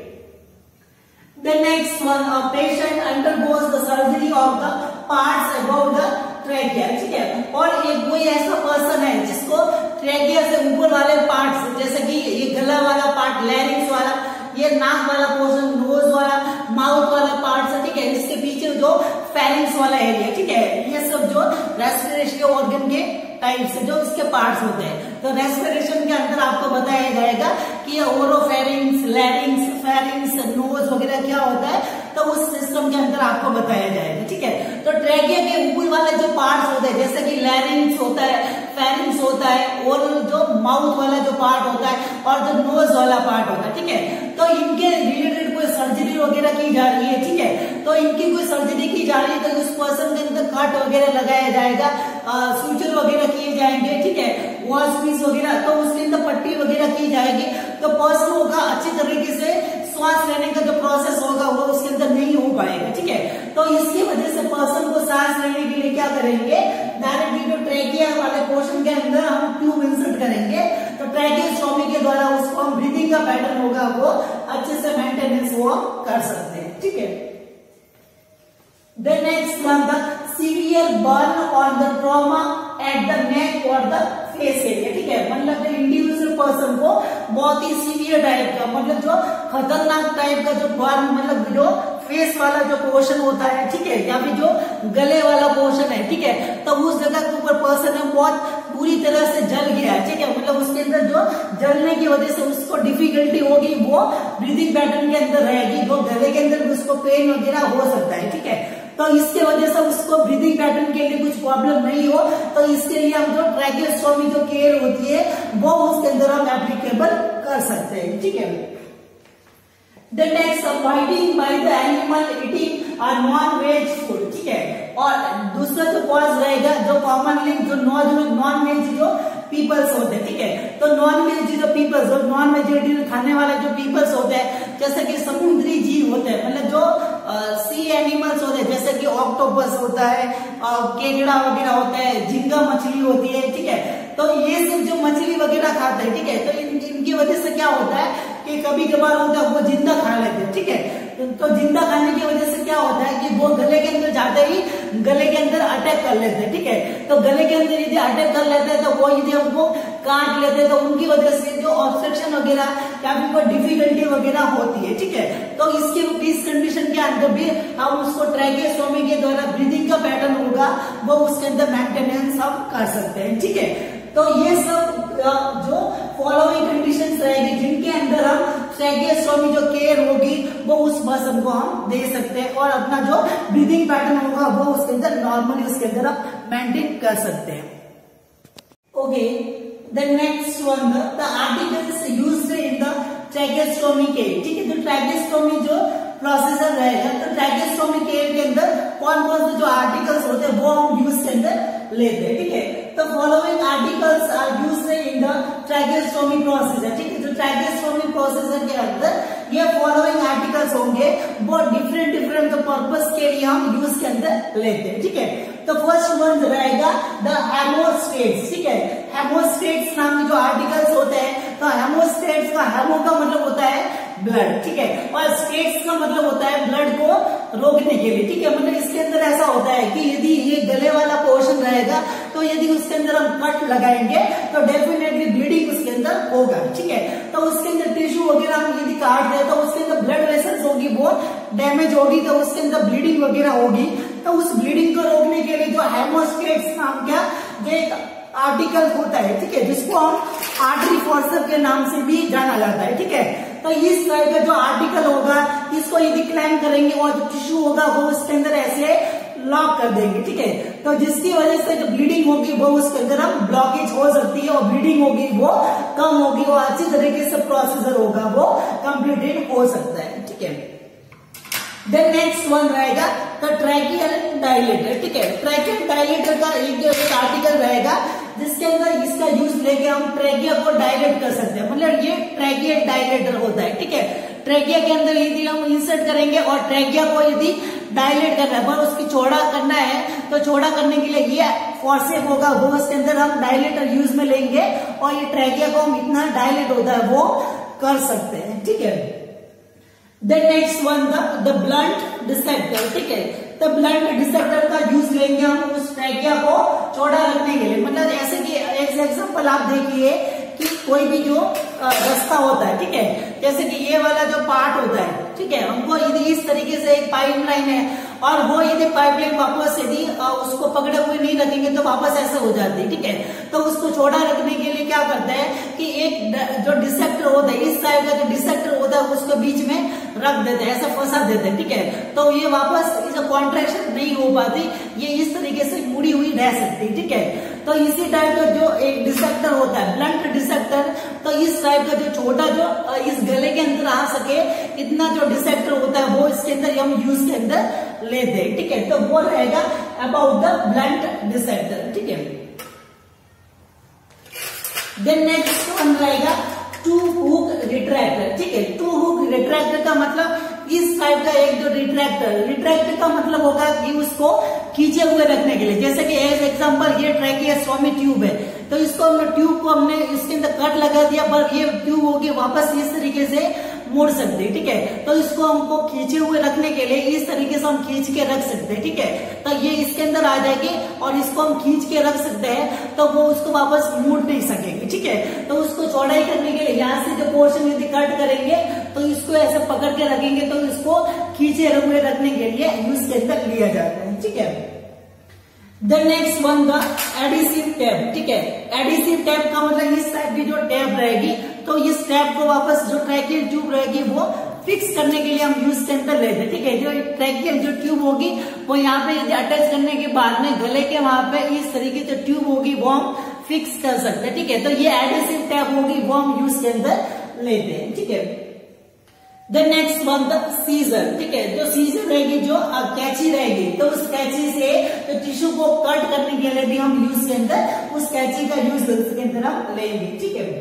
The next one, a patient undergoes the surgery of the parts above the trachea, ठीक है। और एक कोई ऐसा पर्सन है जिसको ट्रैकिया से ऊपर वाले पार्ट्स, जैसे कि ये गला वाला पार्ट, लैरिंक्स वाला, ये नाक वाला पोर्शन, नोज वाला, माउथ वाला पार्ट है, ठीक है, इसके पीछे जो फेरिंग्स वाला एरिया, ठीक है, ये सब जो रेस्पिरेशन के ऑर्गन के टाइप से जो इसके पार्ट्स होते हैं। तो रेस्पिरेशन के अंदर आपको बताया जाएगा कि ये ओरोफेरिंग्स, लैरिंग्स, फेरिंग्स, नोज वगैरह क्या होता है, तो उस सिस्टम के अंदर आपको बताया जाएगा, ठीक है। तो ट्रैकिया के ऊपर वाले जो पार्ट्स होते हैं जैसे कि लैरिंग्स होता है, फेरिंग्स होता है और जो माउथ वाला जो पार्ट होता है और जो नोज वाला पार्ट होता है, ठीक है, तो इनके रिलेटेड कोई सर्जरी वगैरह की जा रही है, ठीक है, तो इनकी कोई सर्जरी की जा रही है तो उस पर्सन के अंदर कट वगैरह लगाया जाएगा, सूचर वगैरह किए जाएंगे, ठीक है, वॉश पीस वगैरह, तो उसके अंदर पट्टी वगैरह की जाएगी। तो पर्सन होगा अच्छी तरीके से सांस लेने का जो प्रोसेस होगा वो उसके अंदर नहीं हो पाएगा, ठीक है। तो इसकी वजह से पर्सन को सांस लेने के लिए क्या करेंगे, डायरेक्टली जो ट्रैकिया वाले पोर्शन के अंदर हम ट्यूब इंसर्ट करेंगे। तो ट्रैकियोस्टोमी के द्वारा उसको हम ब्रीदिंग का पैटर्न होगा वो अच्छे से मेंटेनेंस वो कर सकते हैं, ठीक है। The next one, the severe burn or the trauma at the neck or the face area, ठीक है, मतलब जो इंडिविजुअल पर्सन को बहुत ही सीवियर टाइप का, मतलब जो खतरनाक टाइप का जो बर्न, मतलब जो फेस वाला जो पोर्शन होता है, ठीक है, या फिर जो गले वाला पोर्शन है, ठीक है, तो उस जगह के ऊपर पर्सन है बहुत पूरी तरह से जल गया है, ठीक है, मतलब उसके अंदर जो जलने की वजह से उसको डिफिकल्टी होगी वो ब्रीदिंग पैटर्न के अंदर रहेगी, वो गले के अंदर उसको पेन वगैरह हो सकता है, ठीक है। तो इसके वजह से उसको ब्रीदिंग पैटर्न के लिए कुछ प्रॉब्लम नहीं हो, तो इसके लिए हम जो ट्रैकियोस्टोमी जो केयर होती है वो उसके अंदर हम एप्लीकेबल कर सकते हैं, ठीक है। The next, avoiding by the animal eating a non-veg food, ठीक है। और दूसरा जो कॉज रहेगा जो कॉमनली जो नॉन नॉन वेज जो पीपल्स होते हैं, ठीक है, तो नॉन वेज जो पीपल्स और नॉन वेजिटेरियन खाने वाले जो पीपल्स होते हैं, जैसे कि समुद्री जीव होते हैं, मतलब जो सी एनिमल्स होते हैं, जैसे कि ऑक्टोपस होता है, केकड़ा वगैरह होता है, झींगा मछली होती है, ठीक है, तो ये सब जो मछली वगैरह खाते हैं, ठीक है, तो इन, इनकी वजह से क्या होता है कि कभी कभार होता है वो जिंदा खा लेते हैं, ठीक है, तो, तो जिंदा खाने की वजह से क्या होता है कि वो गले के अंदर जाते ही गले के अंदर अटैक कर लेते हैं, ठीक है, तो गले के अंदर यदि अटैक कर लेते हैं तो वो यदि हमको काट लेते हैं तो उनकी वजह से जो ऑब्स्ट्रक्शन वगैरह या फिर कोई डिफिकल्टी वगैरह होती है, ठीक है। तो इसके इस कंडीशन के अंदर भी हम उसको ट्रैकियोस्टोमी के द्वारा ब्रीदिंग का पैटर्न होगा वो उसके अंदर मेंटेनेंस हम कर सकते हैं, ठीक है। तो ये सब जो फॉलोइंग कंडीशंस रहेगी जिनके अंदर हम ट्रैकियोस्टोमी जो केयर होगी वो उस पर्सन को हम दे सकते हैं और अपना जो ब्रीदिंग पैटर्न होगा वो उसके अंदर नॉर्मली उसके अंदर हम मेंटेन कर सकते हैं। Okay, the next one the articles used in the tracheostomy care, ठीक है। तो ट्रैकियोस्टोमी जो प्रोसीजर रहेगा तो ट्रैकियोस्टोमी केयर के अंदर कौन कौन से जो आर्टिकल्स होते हैं वो हम यूज के अंदर लेते हैं, ठीक है। तो following articles are used in the tracheostomy procedure, ठीक है। तो ट्रैकियोस्टोमी प्रोसीजर के अंदर ये फॉलोइंग आर्टिकल्स होंगे वो डिफरेंट डिफरेंट पर्पस के लिए हम यूज के अंदर लेते हैं, ठीक है। तो फर्स्ट वन रहेगा द हेमोस्टेट्स, ठीक है। हेमोस्टेट्स नाम के जो आर्टिकल्स होते हैं तो हेमोस्टेट्स का हेमो का मतलब होता है ब्लड, ठीक है, और स्टेट्स का मतलब होता है ब्लड को रोकने के लिए, ठीक है। मतलब इसके अंदर ऐसा होता है कि यदि ये गले वाला पोर्शन रहेगा तो यदि उसके अंदर हम कट लगाएंगे तो डेफिनेटली ब्लीडिंग उसके अंदर होगा, ठीक है। तो उसके अंदर टिश्यू वगैरह हम यदि काट दें तो उसके अंदर ब्लड वेसल्स होगी वो डैमेज होगी तो उसके अंदर ब्लीडिंग वगैरह होगी। तो उस ब्लीडिंग को रोकने के लिए जो हेमोस्टेट्स नाम का एक आर्टिकल होता है, ठीक है, जिसको हम आर्टरी फोर्सर के नाम से भी जाना जाता है, ठीक है। तो इस तरह का जो आर्टिकल होगा इसको यदि क्लैम्प करेंगे और जो टिश्यू होगा वो उसके अंदर ऐसे लॉक कर देंगे, ठीक है। तो जिसकी वजह से जो ब्लीडिंग होगी वो उसके अंदर हम ब्लॉकेज हो सकती है और ब्लीडिंग होगी वो कम होगी और अच्छी तरीके से प्रोसीजर होगा वो कंप्लीटेड हो सकता है, ठीक है। देन नेक्स्ट वन रहेगा तो ट्रैकियल डायलेटर, ठीक है। ट्रैकियल डायलेटर का एक जो एक आर्टिकल रहेगा जिसके अंदर इसका यूज लेके हम ट्रैकिया को डायलेट कर सकते हैं, मतलब ये ट्रैकियल डायलेटर होता है, ठीक है। ट्रैकिया के अंदर यदि हम इंसर्ट करेंगे और ट्रैकिया को यदि डायलेट करना है पर उसकी चौड़ा करना है तो चौड़ा करने के लिए ये फोर्सेप होगा वो उसके अंदर हम डायलेटर यूज में लेंगे और ये ट्रैकिया को हम इतना डायलेट होता है वो कर सकते हैं, ठीक है। Then next one the blunt dissector, ठीक है। तो ब्लंट डिसेक्टर का यूज लेंगे हम उस ट्रैकिया को चौड़ा रखने के लिए, मतलब जैसे कि एक एग्जांपल आप देखिए कि कोई भी जो रास्ता होता है, ठीक है, जैसे कि ये वाला जो पार्ट होता है, ठीक है, हमको यदि इस तरीके से एक पाइप लाइन है और वो यदि पाइपलाइन वापस यदि उसको पकड़े हुए नहीं रखेंगे तो वापस ऐसे हो जाती है, ठीक है। तो उसको चौड़ा रखने के लिए क्या करते हैं कि एक जो डिसेक्टर होता है इस साइड का जो डिसेक्टर होता है उसको बीच में रख देते हैं, ऐसे फंसा देते हैं, ठीक है। तो ये वापस इसे कॉन्ट्रैक्शन नहीं हो पाती, ये इस तरीके से मुड़ी हुई रह सकती है, ठीक है। तो इसी टाइप का जो एक डिसेक्टर होता है ब्लंट डिसेक्टर, तो इस टाइप का जो छोटा जो इस गले के अंदर आ सके इतना जो डिसेक्टर होता है वो इसके अंदर हम यूज के अंदर लेते हैं, ठीक है। तो वो रहेगा अबाउट द ब्लंट डिसेक्टर, ठीक है। देन नेक्स्ट वन रहेगा टू हुक रिट्रैक्टर, ठीक है। टू हुक रिट्रैक्टर का मतलब इस टाइप का एक जो रिट्रैक्टर रिट्रैक्टर का मतलब होगा कि उसको खींचे हुए रखने के लिए, जैसे कि एज एग्जांपल ये ट्रैकियोस्टोमी ट्यूब है तो इसको हमने ट्यूब को हमने इसके अंदर कट लगा दिया पर ये ट्यूब होगी वापस इस तरीके से मुड़ सकते हैं, ठीक है। तो इसको हमको खींचे हुए रखने के लिए इस तरीके से हम खींच के रख सकते हैं, ठीक है। तो ये इसके अंदर आ जाएगी और इसको हम खींच के रख सकते हैं तो वो उसको वापस मुड़ नहीं सकेंगे, ठीक है। तो उसको चौड़ाई करने के लिए यहाँ से जो पोर्शन यदि कट करेंगे तो इसको ऐसे पकड़ के रखेंगे तो इसको खींचे हुए रखने के लिए यूज के अंदर लिया जाता है, ठीक है। The next one the adhesive tape, ठीक है। एडिसिव टैप का मतलब इस टाइप की जो टैप रहेगी तो इस टैप को वापस जो ट्रैकियल ट्यूब रहेगी वो फिक्स करने के लिए हम यूज के अंदर लेते हैं, ठीक है। जो ट्रैकियल जो ट्यूब होगी वो यहाँ पे अटैच करने के बाद में गले के वहां पे इस तरीके से ट्यूब होगी वो हम फिक्स कर सकते हैं, ठीक है। तो ये एडिसिव टैप होगी वो हम यूज के अंदर लेते हैं, ठीक है। The next one the scissor, ठीक है। जो सीजर रहेगी जो कैंची रहेगी तो उस कैंची से तो टिश्यू को कट करने के लिए भी हम यूज के अंदर उस कैंची का यूज के अंदर हम लेंगे, ठीक है।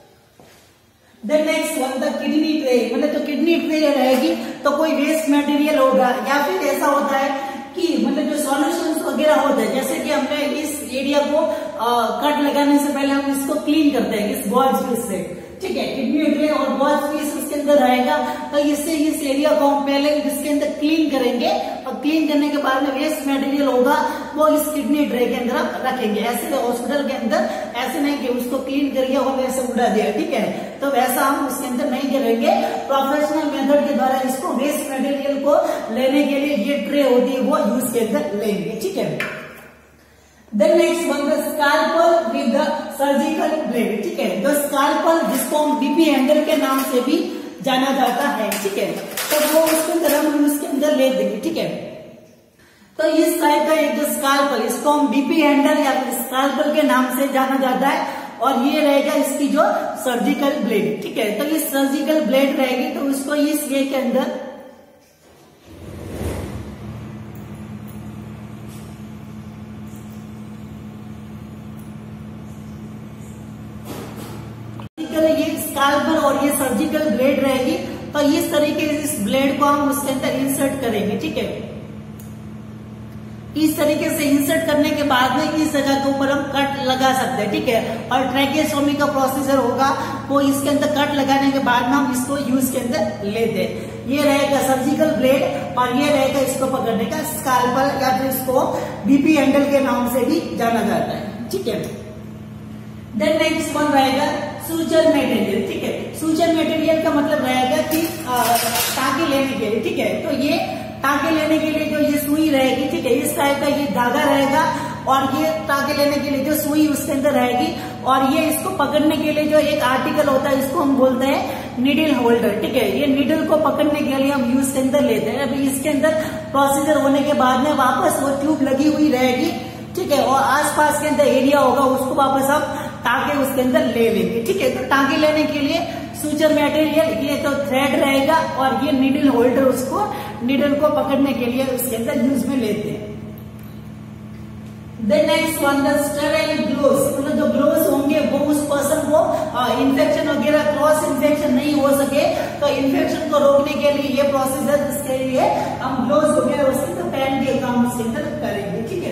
The next one the kidney tray, मतलब जो किडनी ट्रे रहेगी तो कोई वेस्ट मटेरियल होगा या फिर ऐसा होता है कि मतलब जो सॉल्यूशंस वगैरह होते हैं, जैसे कि हमने इस एरिया को आ, कट लगाने से पहले हम इसको क्लीन करते हैं इस गॉज से, ठीक ठीक है, किडनी ट्रे और वॉच पीस उसके अंदर रहेगा। तो इससे इस एरिया को हम पहले इसके अंदर क्लीन करेंगे और क्लीन करने के बाद में वेस्ट मटेरियल होगा वो इस किडनी ट्रे के अंदर हम रखेंगे। ऐसे हॉस्पिटल के अंदर ऐसे नहीं कि उसको क्लीन करिए और वैसे उड़ा दिया, ठीक है, तो वैसा हम उसके अंदर नहीं करेंगे। प्रोफेशनल मेथड के द्वारा इसको वेस्ट मटेरियल को लेने के लिए ये ट्रे होती है वो यूज के अंदर लेंगे, ठीक है। Then next one, the scalpel with the surgical blade, ठीक है। तो स्काल्पल जिसको हम बीपी हैंडल के नाम से भी जाना जाता है, ठीक है, तो वो उसके अंदर हम उसके अंदर ले देंगे, ठीक है। तो इस टाइप का एक जो स्काल्पल, इसको हम बीपी हैंडल या फिर स्काल्पल के नाम से जाना जाता है और ये रहेगा इसकी जो सर्जिकल ब्लेड, ठीक है। तो ये सर्जिकल ब्लेड रहेगी तो उसको इस वे के अंदर ये स्काल्पल और ये सर्जिकल ब्लेड रहेगी। तो इस तरीके से इस ब्लेड को हम उसके अंदर इंसर्ट करेंगे, ठीक है। इस तरीके से इंसर्ट करने के बाद में इस जगह के ऊपर हम कट लगा सकते हैं, ठीक है। और ट्रैकेस्टोमी का प्रोसीजर होगा वो इसके अंदर कट लगाने के बाद में हम इसको यूज के अंदर लेते हैं। ये रहेगा सर्जिकल ब्लेड और ये रहेगा इसको पकड़ने का स्काल्पल या फिर इसको बीपी हैंडल के नाम से भी जाना जाता है, ठीक है। देन नेक्स्ट वन रहेगा सूचर मटेरियल, ठीक है। सूचर मटेरियल का मतलब रहेगा कि टाँके लेने के लिए, ठीक है। तो ये टाँके लेने के लिए जो ये सुई रहेगी, ठीक है, इस टाइप का ये धागा रहेगा और ये टाँके लेने के लिए जो सुई उसके अंदर रहेगी और ये इसको पकड़ने के लिए जो एक आर्टिकल होता है इसको हम बोलते हैं नीडल होल्डर, ठीक है। ये नीडल को पकड़ने के लिए हम यूज के अंदर लेते हैं। अभी इसके अंदर प्रोसीजर होने के बाद में वापस वो ट्यूब लगी हुई रहेगी, ठीक है, और आसपास के अंदर एरिया होगा उसको वापस हम टाँके उसके अंदर ले लेंगे, ठीक है। तो टाँके लेने के लिए सूचर मटेरियल, ये तो थ्रेड रहेगा और ये नीडल होल्डर, उसको नीडल को पकड़ने के लिए उसके अंदर यूज में लेते हैं। Then next one, the sterile gloves, मतलब जो ग्लोव्स होंगे वो उस पर्सन को इन्फेक्शन वगैरह क्रॉस इन्फेक्शन नहीं हो सके, तो इन्फेक्शन को रोकने के लिए ये प्रोसीजर, इसके लिए हम ग्लोव्स वगैरह उसके अंदर पहन के काम उसके अंदर करेंगे, ठीक है।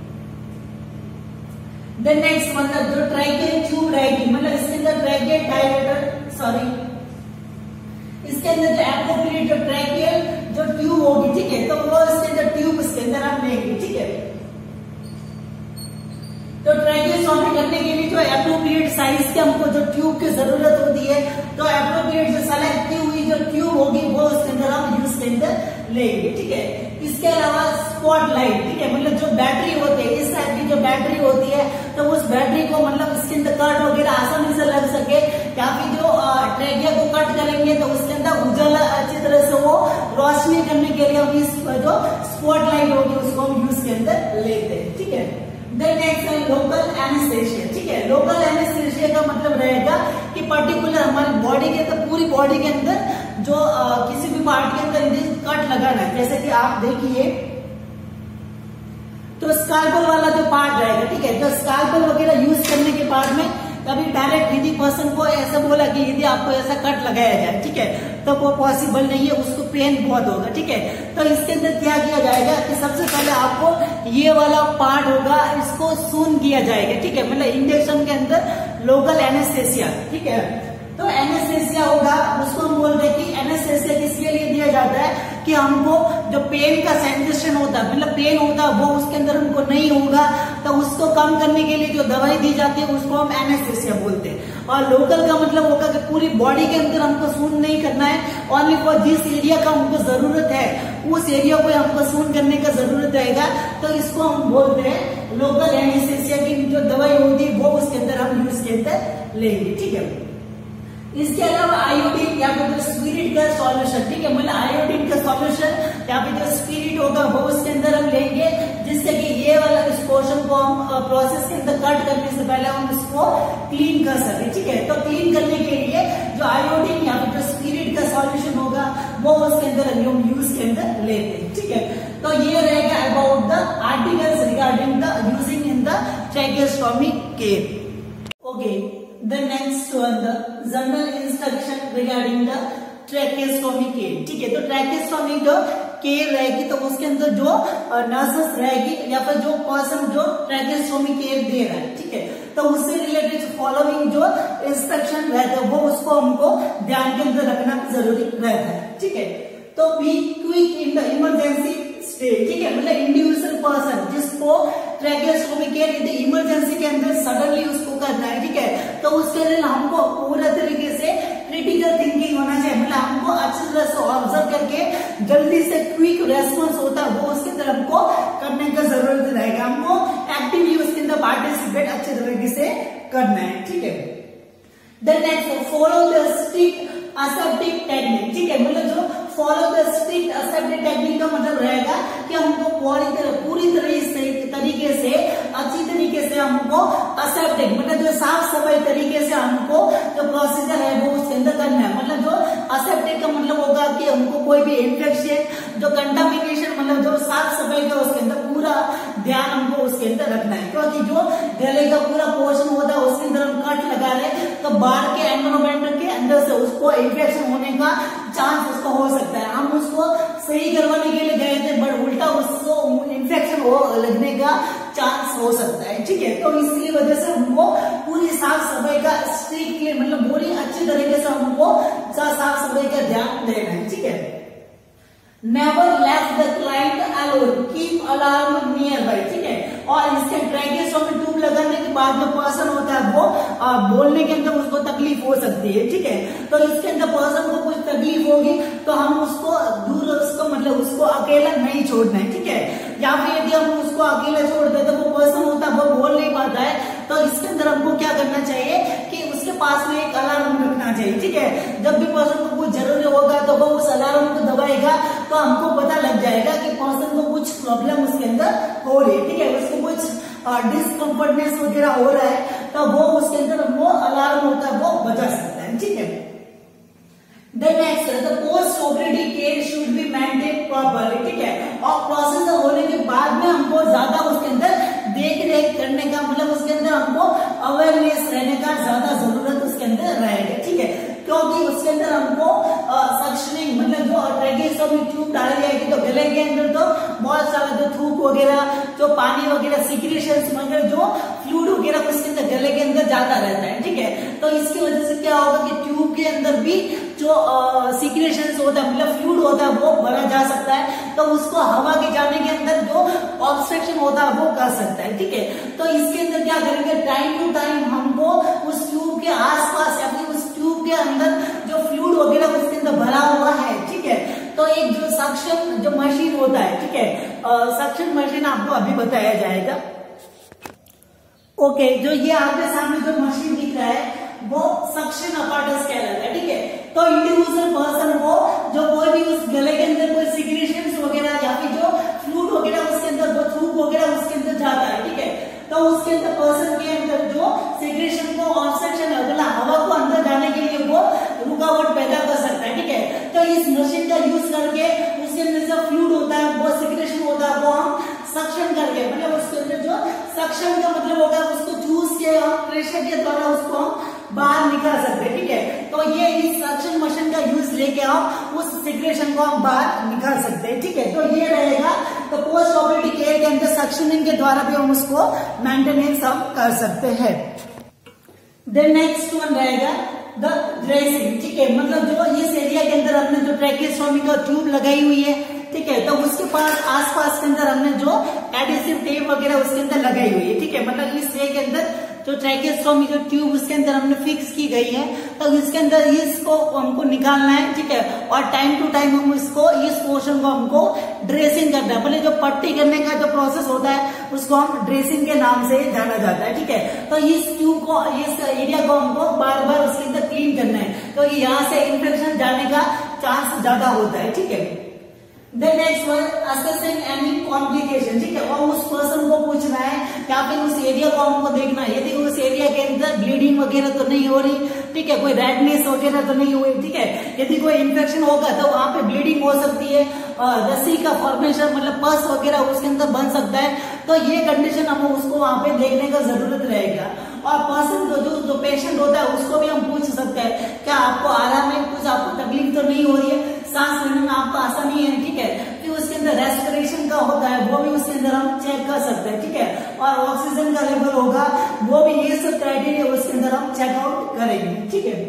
देन नेक्स्ट मतलब जो ट्रैकियल ट्यूब रहेगी, मतलब इसके अंदर ट्रैकियल डायलेटर, सॉरी इसके अंदर जो एप्रोप्रिएट जो ट्रैकियल जो ट्यूब होगी, ठीक है, तो वो इसके अंदर ट्यूब उसके अंदर हम लेंगे, ठीक है। तो ट्रैकियोस्टोमी करने के लिए जो एप्रोप्रिएट साइज के हमको जो ट्यूब की जरूरत होती है, तो एप्रोप्रिएट जो सेलेक्ट की हुई जो ट्यूब होगी वो उसके अंदर हम यूज के अंदर लेंगे, ठीक है। इसके अलावा स्पॉट लाइट, ठीक है, मतलब जो बैटरी होती है, इस टाइप की जो बैटरी होती है, तो उस बैटरी को मतलब इसके अंदर कट वगैरह आसानी से लग सके, या फिर जो ट्रैकिया को कट करेंगे तो उसके अंदर उजाला अच्छी तरह से वो रोशनी करने के लिए हम इस जो स्पॉट लाइट होगी उसको हम यूज के अंदर लेते हैं, ठीक है। देन नेक्स्ट है लोकल एनेस्थेसिया, ठीक है। लोकल एनेस्थेसिया का मतलब रहेगा कि पर्टिकुलर हमारी बॉडी के अंदर, पूरी बॉडी के अंदर जो आ, किसी भी पार्ट के अंदर कट लगाना है, जैसे कि आप देखिए तो स्काल्पल वाला जो पार्ट रहेगा, ठीक है, जो स्काल्पल वगैरह यूज करने के बाद में कभी डायरेक्ट किसी पर्सन को ऐसा बोला कि यदि आपको ऐसा कट लगाया जाए, ठीक है, तो वो पॉसिबल नहीं है, उसको पेन बहुत होगा, ठीक है। तो इसके अंदर क्या किया जाएगा कि सबसे पहले आपको ये वाला पार्ट होगा इसको सून किया जाएगा, ठीक है, मतलब इंजेक्शन के अंदर लोकल एनेस्थेसिया, ठीक है। तो एनेस्थेसिया होगा, उसको हम बोल रहे हैं कि एनेस्थेसिया किसके लिए दिया जाता है कि हमको जो पेन का सेंसेशन होता है, मतलब पेन होता है वो उसके अंदर हमको नहीं होगा, तो उसको कम करने के लिए जो दवाई दी जाती है उसको हम एनेस्थेसिया बोलते हैं। और लोकल का मतलब होगा कि पूरी बॉडी के अंदर हमको सून नहीं करना है, ओनली फॉर जिस एरिया का हमको जरूरत है उस एरिया को हमको सून करने का जरूरत रहेगा, तो इसको हम बोलते हैं लोकल एनेस्थेसिया की जो दवाई होती है वो उसके अंदर हम यूज के अंदर लेंगे, ठीक है। इसके अलावा आयोडीन या फिर जो स्पिरिट का सॉल्यूशन, ठीक है, मतलब आयोडीन का सॉल्यूशन या फिर जो स्पिरिट होगा वो उसके अंदर हम लेंगे, जिससे कि ये वाला इस पोर्शन को हम प्रोसेस के अंदर कट करने से पहले हम इसको क्लीन कर सके, ठीक है। तो क्लीन करने के लिए जो आयोडीन या फिर जो स्पिरिट का सॉल्यूशन होगा वो उसके अंदर हम यूज के अंदर लेते हैं, ठीक है। तो ये रहेगा about the articles regarding the using in the tracheostomy care. Okay, the next one, the general instruction regarding the tracheostomy care, ठीक है। तो ट्रैकियोस्टोमी जो केयर रहेगी तो उसके अंदर जो नर्सेस रहेगी या फिर जो पर्सन जो ट्रैकियोस्टोमी केयर दे रहा है, ठीक है, तो उससे रिलेटेड फॉलोइंग जो इंस्ट्रक्शन रहते हैं वो उसको हमको ध्यान के अंदर रखना जरूरी रहता है, ठीक है। तो be quick in the emergency stage, ठीक है, मतलब इंडिविजुअल पर्सन जिसको ट्रैकियोस्टोमी केयर यदि इमरजेंसी के अंदर सडनली उसको करना है, ठीक है, तो उसके लिए हमको पूरे तरीके से क्रिटिकल थिंकिंग होना चाहिए, मतलब हमको अच्छी तरह से ऑब्जर्व करके जल्दी से क्विक रेस्पॉन्स होता है वो उसके अंदर हमको करने का जरूरत रहेगा, हमको एक्टिवली उसके अंदर पार्टिसिपेट अच्छे तरीके से करना है, ठीक है। Then next follow the strict aseptic technique, ठीक है, मतलब जो follow the strict aseptic technique का मतलब रहेगा कि हमको पूरी तरह पूरी तरह से तरीके से अच्छी तरीके से हमको असेप्टिक मतलब जो साफ सफाई तरीके से हमको जो प्रोसीजर है वो उसके अंदर करना है, मतलब जो असेप्टिक का मतलब होगा कि हमको कोई भी इन्फेक्शन जो कंटामिनेशन मतलब जो साफ सफाई का उसके अंदर पूरा ध्यान हमको उसके अंदर रखना है, क्योंकि जो गले का पूरा पोर्शन होता है उसके अंदर हम कट लगा रहे हैं तो बाहर के एनवायरमेंट के अंदर से उसको इन्फेक्शन होने का चांस उसको हो सकता है। हम उसको सही करवाने के लिए गए थे बट उल्टा उसको इन्फेक्शन हो लगने का चांस हो सकता है, ठीक है। तो इसकी वजह से हमको पूरी साफ सफाई का स्ट्रिक्टली मतलब पूरी अच्छी तरीके से हमको साफ सफाई का ध्यान देना है, ठीक है। Never left the client alone, keep alarm near bye, ठीक है। और इसके ट्रैकियोस्टोमी ट्यूब लगाने के बाद जो पर्सन होता है वो आ, बोलने के अंदर उसको तकलीफ हो सकती है, ठीक है। तो इसके अंदर पर्सन को कुछ तकलीफ होगी तो हम उसको दूर उसको मतलब उसको अकेला नहीं छोड़ना है, ठीक है। या फिर यदि हम उसको अकेला छोड़ दे तो वो पर्सन होता है वो बोल नहीं पाता है, तो इसके अंदर हमको क्या करना चाहिए कि उसके पास में एक अलार्म रखना चाहिए, ठीक है। जब भी पर्सन को कुछ जरूरी होगा तो वो उस अलार्म को दबाएगा तो हमको पता लग जाएगा कि पर्सन को कुछ प्रॉब्लम उसके अंदर हो रही है, ठीक है, उसको कुछ डिस्कम्फर्टनेस वगैरह हो रहा है तो वो उसके अंदर वो अलार्म होता है वो बजा सकता है, ठीक है। Then next, the post operative care should be maintained properly, ठीक है। और प्रोसेस होने के बाद में हमको ज्यादा उसके अंदर देख रेख करने का मतलब उसके अंदर हमको अवेयरनेस रहने का ज्यादा जरूरत उसके अंदर रहेगा, ठीक है, क्योंकि उसके अंदर हमको सक्शनिंग मतलब जो ट्रैकियोस्टोमी ट्यूब डाली जाएगी तो गले के अंदर तो बहुत सारा जो थूक वगैरह जो पानी वगैरह सिक्रेशंस मतलब जो फ्लूइड वगैरह उसके अंदर गले के अंदर जाता रहता है, ठीक है। तो इसकी वजह से क्या होगा कि ट्यूब के अंदर भी जो सिक्रेशंस होता है मतलब फ्लूइड होता है वो भरा जा सकता है, तो उसको हवा के जाने के अंदर जो ऑब्स्ट्रक्शन होता है वो कर सकता है, ठीक है। तो इसके अंदर क्या करेंगे टाइम टू टाइम हमको उस ट्यूब के आसपास या फिर उस ट्यूब के अंदर जो फ्लूइड वगैरह उसके अंदर भरा हुआ है, ठीक है, तो एक जो सक्शन जो मशीन होता है, ठीक है, सक्शन मशीन आपको अभी बताया जाएगा। ओके, जो ये आपके सामने जो मशीन दिख रहा है वो सक्शन अपैरेटस कहलाता है, ठीक है। तो इंडिविजुअल पर्सन को जो कोई भी उस गले के अंदर कोई सिक्रेशंस वगैरह या फिर जो फ्लूइड वगैरह उसके अंदर जो थूक वगैरह उसके अंदर जाता है, ठीक है, तो उसके अंदर पर्सन के अंदर जो सिक्रेशन को ऑब्स्ट्रक्शन मतलब हवा को अंदर जाने के लिए वो रुकावट पैदा कर सकता है, ठीक है। तो इस मशीन का यूज करके उसके अंदर जो फ्लूइड होता है वो सिक्रेशन होता है वो हम सक्शन करके मतलब उसके अंदर जो सक्शन का मतलब होगा उसको चूस के और प्रेशर के द्वारा उसको हम बाहर निकाल सकते हैं, ठीक है। तो ये इस सक्शन मशीन का यूज लेके हम उस सिक्रेशन को हम बाहर निकाल सकते हैं, ठीक है। तो ये रहेगा तो पोस्ट ऑपरेटिव केयर के अंदर सक्शनिंग के द्वारा भी हम उसको मेंटेनेंस हम कर सकते हैं। देन नेक्स्ट वन रहेगा द ड्रेसिंग, ठीक है, मतलब जो इस एरिया के अंदर हमने जो ट्रैकियोस्टोमी का ट्यूब लगाई हुई है, ठीक है, तो उसके पास आसपास के अंदर हमने जो एडिसिव टेप वगैरह उसके अंदर लगाई हुई है, ठीक है, मतलब इस वे के अंदर जो ट्रैकियोस्टोमी जो ट्यूब उसके अंदर हमने फिक्स की गई है तो इसके अंदर इसको हमको निकालना है, ठीक है, और टाइम टू टाइम हम इसको इस पोर्शन को हमको ड्रेसिंग करना है, मतलब जो पट्टी करने का जो प्रोसेस होता है उसको हम ड्रेसिंग के नाम से जाना जाता है, ठीक है। तो इस ट्यूब को इस एरिया को हमको बार बार उसके अंदर क्लीन करना है तो यहाँ से इन्फेक्शन जाने का चांस ज्यादा होता है, ठीक है। Then next one, assessing any complication, ठीक है, और उस पर्सन को पूछना है या फिर उस एरिया को हमको देखना है यदि उस एरिया के अंदर ब्लीडिंग वगैरह तो नहीं हो रही, ठीक है, कोई रेडनेस वगैरह तो नहीं हुई, ठीक है, यदि कोई इन्फेक्शन होगा तो वहां पे ब्लीडिंग हो सकती है, रस्सी का फॉर्मेशन मतलब पस वगैरह उसके अंदर बन सकता है, तो ये कंडीशन हम उसको वहां पे देखने का जरूरत रहेगा। और पर्सन जो जो, जो पेशेंट होता है उसको भी हम पूछ सकते हैं क्या आपको आराम है, कुछ आपको तकलीफ तो नहीं हो रही है, सांस लेने में आपको आसानी है, ठीक है, फिर उसके अंदर रेस्पिरेशन का होता है वो भी उसके अंदर हम चेक कर सकते हैं, ठीक है। और ऑक्सीजन का लेवल होगा वो भी, ये सब क्राइटेरिया उसके अंदर हम चेकआउट करेंगे, ठीक है।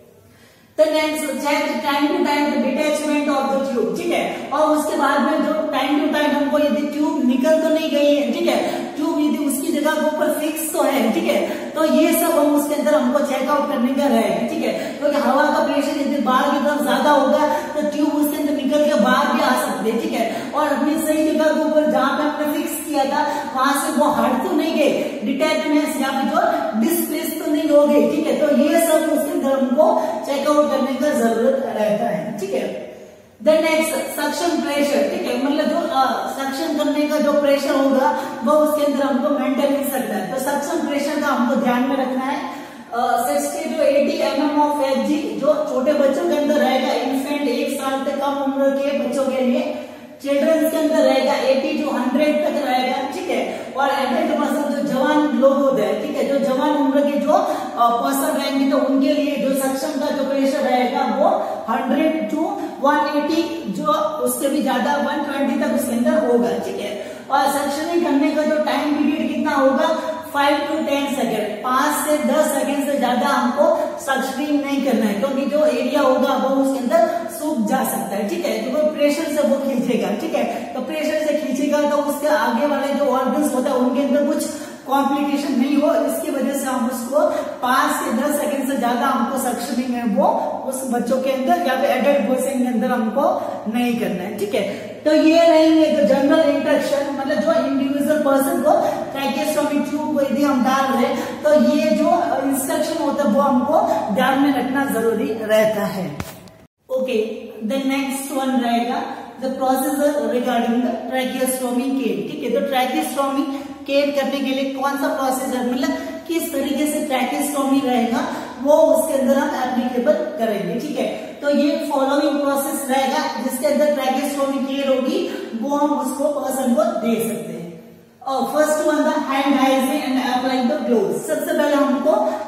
तो next check time to time the detachment of the tube, ठीक है। और उसके बाद में जो टाइम टू टाइम हमको यदि ट्यूब निकल तो नहीं गई है, ठीक है, ट्यूब यदि उसकी जगह के ऊपर फिक्स तो है, ठीक है, तो ये सब हम उसके अंदर हमको चेकआउट करने का रहेगा, ठीक है। क्योंकि तो हवा का प्रेशर यदि बाहर की तरफ ज्यादा होगा तो ट्यूब उसके अंदर निकल के बाहर भी आ सकती है, ठीक है। और अपनी सही जगह के ऊपर जहां पे हमने फिक्स किया था वहां से वो हट तो नहीं गए, डिटैचमेंट या फिर जो डिस्प्लेस तो नहीं हो गई, ठीक है। तो ये सब उसके अंदर हमको चेकआउट करने का जरूरत रहता है, ठीक है। देन नेक्स्ट सक्शन प्रेशर, ठीक है, मतलब जो सक्शन करने का जो प्रेशर होगा वो उसके अंदर हमको मेंटेन कर सकता है। तो सक्शन प्रेशर का हमको ध्यान में रखना है। Sixty to eighty M M of H G जो छोटे बच्चों के अंदर रहेगा, इन्फेंट एक साल से कम उम्र के बच्चों के लिए, चिल्ड्रंस के अंदर रहेगा एटी टू हंड्रेड तक रहेगा, ठीक है। और एडल्ट पर्सन जो जवान लोग होते हैं, ठीक है, जो जवान उम्र के जो पर्सन रहेंगे तो उनके लिए जो सक्शन का जो प्रेशर रहेगा वो हंड्रेड टू वन एटी, जो उससे भी ज्यादा वन ट्वेंटी तक उसके अंदर होगा, ठीक है। और सक्शनिंग करने का जो टाइम पीरियड कितना होगा, फाइव टू टेन सेकेंड, पांच से दस सेकेंड से ज्यादा हमको सक्शनिंग नहीं करना है, क्योंकि जो एरिया होगा वो उसके अंदर सूख जा सकता है, ठीक है। तो प्रेशर से वो खींचेगा, ठीक है। तो प्रेशर से खींचेगा तो उसके आगे वाले जो ऑर्गन्स होता है उनके अंदर कुछ कॉम्प्लिकेशन नहीं हो, इसकी वजह से हम उसको पांच से दस सेकंड से ज्यादा हमको सक्शनिंग है वो उस बच्चों के अंदर या फिर एडल्ट पर्सन के अंदर हमको नहीं करना है, ठीक है। तो ये रहेंगे जो जनरल इंस्ट्रक्शन, मतलब जो इंडिविजुअल पर्सन को ट्रैकियोस्टोमी ट्यूब को यदि हम डाल रहे हैं तो ये जो इंस्ट्रक्शन होता है वो हमको ध्यान में रखना जरूरी रहता है। ओके, द नेक्स्ट वन रहेगा the procedure regarding the tracheostomy care, ठीक है। तो ट्रैकियोस्टोमी केयर करने के लिए कौन सा प्रोसीजर, मतलब किस तरीके से ट्रैकियोस्टोमी रहेगा वो उसके अंदर हम एप्लीकेबल करेंगे, ठीक है। तो ये फॉलोइंग प्रोसेस रहेगा जिसके अंदर ट्रैकियोस्टोमी केयर होगी वो हम उसको पर्सन को दे सकते हैं। और first one the hand hygiene and applying the gloves. सबसे पहले हमको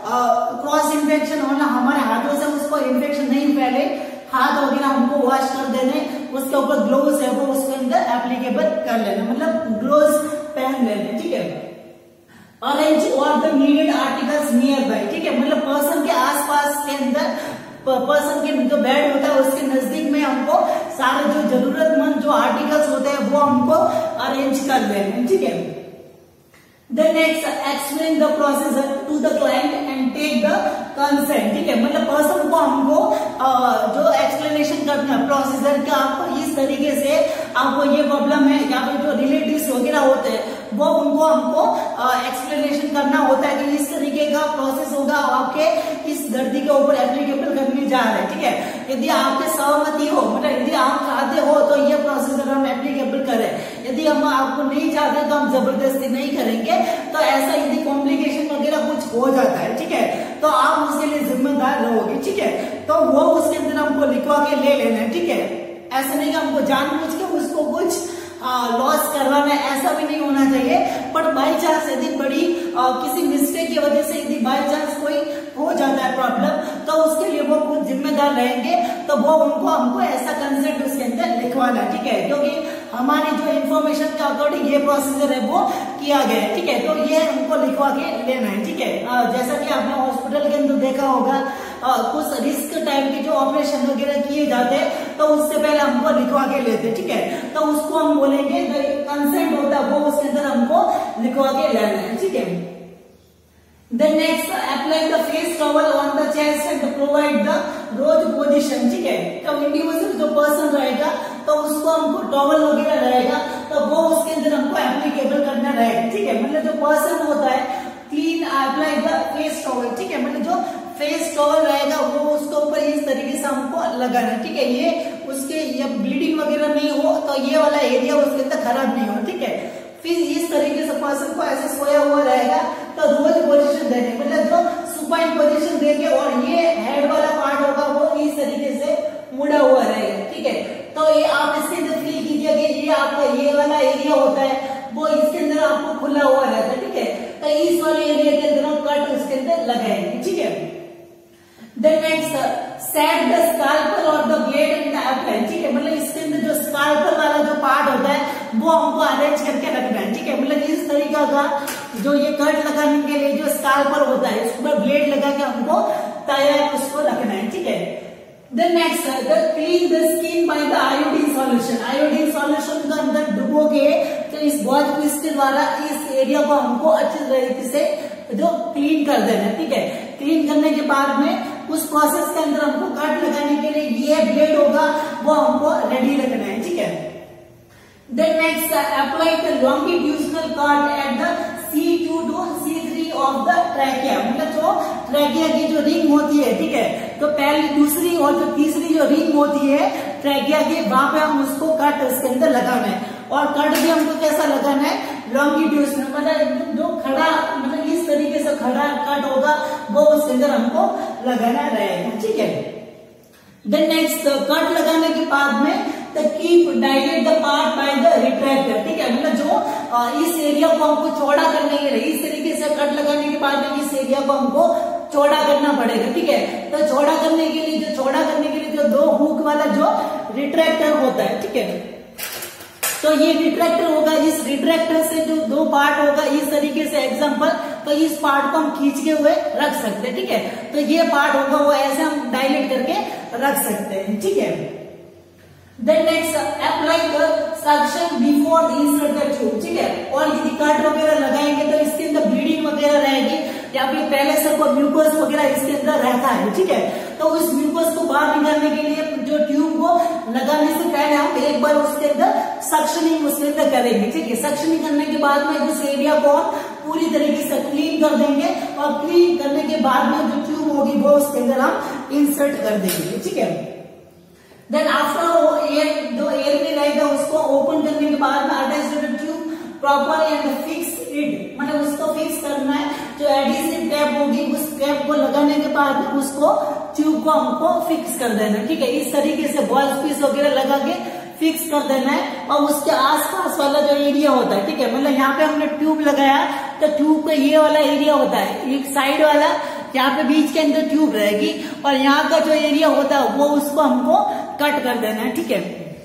क्रॉस इन्फेक्शन होना, हमारे हाथों से उसको इन्फेक्शन नहीं फैले, हाथ वगैरह हमको वॉश कर देने, उसके ऊपर ग्लोव्स है वो उसके अंदर एप्लीकेबल कर लेना, मतलब ग्लोव्स पहन लेने, ठीक है। अरेंज और the needed articles near by, ठीक है, मतलब पर्सन के आसपास के अंदर, पर्सन के जो बेड होता है उसके नजदीक में हमको सारे जो जरूरतमंद जो आर्टिकल्स होते हैं वो हमको अरेंज कर लेने, ठीक है। Then next explain the procedure to the client and take the consent, ठीक है, मतलब पर्सन को हमको जो एक्सप्लेनेशन करना है प्रोसीजर का, आपको इस तरीके से आपको ये प्रॉब्लम है या फिर जो रिलेटिव्स वगैरह होते हैं वो उनको हमको एक्सप्लेनेशन करना होता है कि इस तरीके का प्रोसेस होगा, आपके इस दर्दी के ऊपर एप्लीकेबल करने जा रहे हैं, ठीक है। यदि आपके सहमति हो, मतलब यदि आप चाहते हो तो ये प्रोसीजर हम एप्लीकेबल करें, यदि हम आपको नहीं चाहते तो हम जबरदस्ती नहीं करेंगे। तो ऐसा यदि कॉम्प्लिकेशन वगैरह कुछ हो जाता है, ठीक है, तो आप उसके लिए जिम्मेदार रहोगे, ठीक है। तो वो उसके अंदर हमको लिखवा के ले लेना है, ठीक है। ऐसा नहीं कि हमको जानबूझ के उसको कुछ लॉस करवाना है, ऐसा भी नहीं होना चाहिए। पर बाई चांस यदि बड़ी आ, किसी मिस्टेक की वजह से यदि बाई चांस कोई हो जाता है प्रॉब्लम तो उसके लिए वो खुद जिम्मेदार रहेंगे, तो वो उनको हमको ऐसा कंसेंट उसके अंदर लिखवाना, ठीक है, क्योंकि हमारी जो इन्फॉर्मेशन के अकॉर्डिंग ये प्रोसीजर है वो किया गया है, ठीक है। तो ये हमको लिखवा के लेना है, ठीक है। जैसा कि आपने हॉस्पिटल के अंदर देखा होगा आ, कुछ रिस्क टाइप के जो ऑपरेशन वगैरह किए जाते हैं तो उससे पहले हमको लिखवा के लेते हैं, ठीक है। तो उसको हम बोलेंगे कंसेंट होता है वो उसके अंदर हमको लिखवा के लेना है, ठीक है। Then next apply the face towel on the chest and provide the rose position, ठीक है। तो इंडिविजुअल जो पर्सन रहेगा तो उसको हमको टॉवल वगैरह रहेगा तो वो उसके अंदर हमको एप्लीकेबल करना रहेगा, ठीक है। मतलब जो पर्सन होता है clean apply the face towel, ठीक है, मतलब जो फेस टॉवल रहेगा वो उसके ऊपर इस तरीके से हमको लगाना है, ठीक है। ये उसके ये ब्लीडिंग वगैरह नहीं हो तो ये वाला एरिया उसके अंदर खराब नहीं हो, ठीक है। फिर इस तरीके से पर्सन को ऐसे सोया हुआ रहेगा तो रोज पोजीशन देंगे, मतलब जो सुपाइन पोजीशन देंगे और ये हेड वाला पार्ट होगा वो इस तरीके से मुड़ा हुआ रहेगा, ठीक है। तो ये आप इसके अंदर फील कीजिए कि ये आपका ये वाला एरिया होता है वो इसके अंदर आपको खुला हुआ रहता है, ठीक है। तो इस वाले एरिया के अंदर हम कट उसके अंदर लगाएंगे, ठीक है। Then next set the scalpel or the blade in the apply, ठीक है, मतलब इसके अंदर जो स्काल्पल वाला जो पार्ट होता है वो हमको अरेंज करके रखना है, ठीक है। मतलब इस तरीका का जो ये कट लगाने के लिए जो स्काल्पर होता है, इसके ऊपर ब्लेड लगा के हमको तैयार उसको रखना है, ठीक है। Then next, the clean the skin by the iodine solution. Iodine solution के अंदर डुबो के तो इस वॉच पीस के द्वारा इस एरिया को हमको अच्छी तरीके से जो क्लीन कर देना है, ठीक है। क्लीन करने के बाद में उस प्रोसेस के अंदर हमको कट लगाने के लिए ये ब्लेड होगा वो हमको रेडी रखना है, ठीक है। Then next, apply the longitudinal cut at the C two to C three of the trachea. मतलब जो ट्रैकिया की जो रिंग होती है, ठीक है, तो पहली दूसरी और जो तीसरी जो रिंग होती है ट्रैकिया की, वहां पे हम उसको कट उसके अंदर लगाना है। और कट भी हमको कैसा लगाना है, लॉन्गिट्यूडनल, मतलब जो खड़ा, मतलब इस तरीके से खड़ा कट होगा वो उसके अंदर हमको लगाना रहेगा, ठीक है। देन नेक्स्ट, कट लगाने के बाद में the keep dilate the part by the retractor, ठीक है। मतलब जो इस एरिया को हमको चौड़ा करने के लिए इस तरीके से कट लगाने के बाद में इस एरिया को हमको चौड़ा करना पड़ेगा, ठीक है। तो चौड़ा करने के लिए जो चौड़ा करने के लिए जो दो हुक वाला जो रिट्रैक्टर होता है, ठीक है, तो ये रिट्रैक्टर होगा। इस रिट्रैक्टर से जो दो पार्ट होगा इस तरीके से, एग्जांपल, तो इस पार्ट को हम खींच के हुए रख सकते हैं, ठीक है। तो ये पार्ट होगा वो ऐसे हम डायलेट करके रख सकते हैं, ठीक है। Then next, apply the suction before the insert the tube, ठीक है। और यदि कट वगैरह लगाएंगे तो इसके अंदर ब्लीडिंग वगैरह रहेगी या फिर पहले से कोई म्यूकस वगैरह इसके अंदर रहता है, ठीक है। तो उस म्यूकस को बाहर निकालने के लिए जो ट्यूब को लगाने से पहले हम एक बार उसके अंदर सक्शनिंग उसके अंदर करेंगे, ठीक है। सक्शनिंग करने के बाद में उस एरिया को पूरी तरीके से क्लीन कर देंगे और क्लीन करने के बाद में जो ट्यूब होगी वो उसके अंदर हम इंसर्ट कर देंगे, ठीक है। देन आफ्टर वो एयर जो एयर में रहेगा उसको ओपन करने के बाद में attach the tube proper and fix it, मतलब उसको फिक्स करना है। जो एडिसिव टैप होगी उस टैप को लगाने के बाद में उसको ट्यूब को हमको फिक्स कर देना है, ठीक है। इस तरीके से बॉल पीस वगैरह लगा के फिक्स कर देना है। और उसके आसपास वाला जो एरिया होता है, ठीक है, मतलब यहाँ पे हमने ट्यूब लगाया तो ट्यूब का ये वाला एरिया होता है, एक साइड वाला, यहाँ पे बीच के अंदर ट्यूब रहेगी और यहाँ का जो एरिया होता है वो उसको हमको कट कर देना है, ठीक है।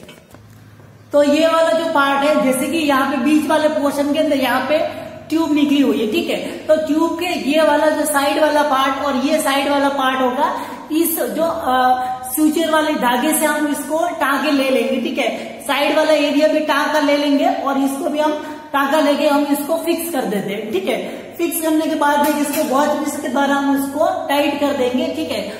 तो ये वाला जो पार्ट है, जैसे कि यहाँ पे बीच वाले पोर्शन के अंदर यहाँ पे ट्यूब निकली हुई है, ठीक है। तो ट्यूब के ये वाला जो साइड वाला पार्ट और ये साइड वाला पार्ट होगा, इस जो सूचर वाले धागे से हम इसको टाँके ले लेंगे, ठीक है। साइड वाला एरिया भी टाँका ले लेंगे और इसको भी हम टाँका लेके हम इसको फिक्स कर देते हैं, ठीक है। फिक्स करने के बाद में इसको वॉच पीस के द्वारा हम उसको टाइट कर देंगे, ठीक है।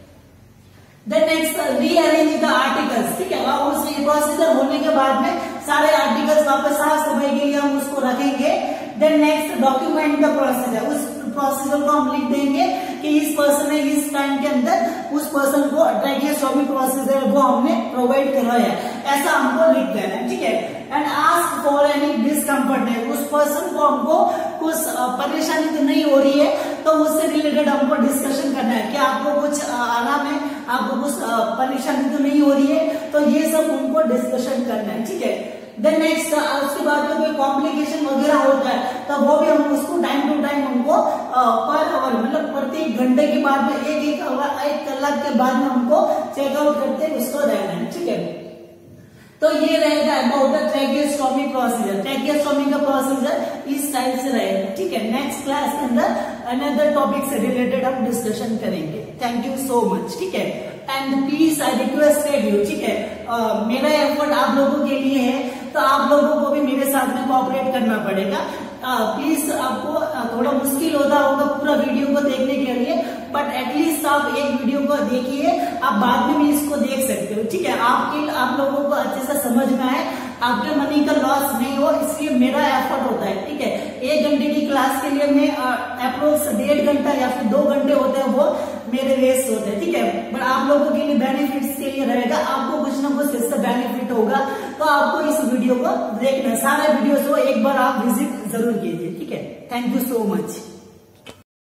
Then next, rearrange the articles, ठीक है। और उस प्रोसीजर होने के बाद में सारे आर्टिकल्स वापस साफ सफाई के लिए हम उसको रखेंगे। Then next, document the procedure, उस प्रोसीजर को हम लिख देंगे कि इस पर्सन ने इस टाइम के अंदर उस पर्सन को ट्रैकियोस्टोमी प्रोसीजर वो हमने प्रोवाइड करवाया, ऐसा हमको लिख देना है, ठीक है। And ask for any discomfort है, उस पर्सन को हमको कुछ परेशानी तो नहीं हो रही है तो उससे रिलेटेड हमको डिस्कशन करना है कि आपको कुछ आराम है, आपको कुछ परेशानी तो नहीं हो रही है, तो ये सब उनको डिस्कशन करना है, ठीक है। देन नेक्स्ट, उसके बाद में कोई कॉम्प्लिकेशन वगैरह होता है तो वो भी हम उसको टाइम टू टाइम हमको पर आवर, मतलब प्रत्येक घंटे के बाद में एक एक आवर एक कलाक के बाद में हमको चेकआउट करते उसको रहना है, ठीक है। तो ये रहेगा about the tracheostomy procedure. Tracheostomy का प्रोसीजर इस टाइप से रहेगा, ठीक है। नेक्स्ट क्लास के अंदर अनदर टॉपिक से रिलेटेड हम डिस्कशन करेंगे। थैंक यू सो मच, ठीक है। And please I requested you, ठीक है, uh, मेरा एफर्ट आप लोगों के लिए है तो आप लोगों को भी मेरे साथ में कोऑपरेट करना पड़ेगा। प्लीज uh, आपको uh, थोड़ा मुश्किल होता होगा पूरा वीडियो को देखने के लिए, बट एटलीस्ट आप एक वीडियो को देखिए, आप बाद में भी इसको देख सकते हो, ठीक है। आपके आप लोगों को अच्छे से समझ में आए, आपके मनी का लॉस नहीं हो, इसलिए मेरा एफर्ट होता है, ठीक है। एक घंटे की क्लास के लिए मैं अप्रोक्स डेढ़ घंटा या फिर दो घंटे होते हैं वो मेरे वेस्ट होते हैं, ठीक है। बट आप लोगों के लिए बेनिफिट्स के लिए रहेगा, आपको कुछ ना कुछ इससे बेनिफिट होगा, तो आपको इस वीडियो को देखना, सारे वीडियोस को एक बार आप विजिट जरूर कीजिए, ठीक है। Thank you so much.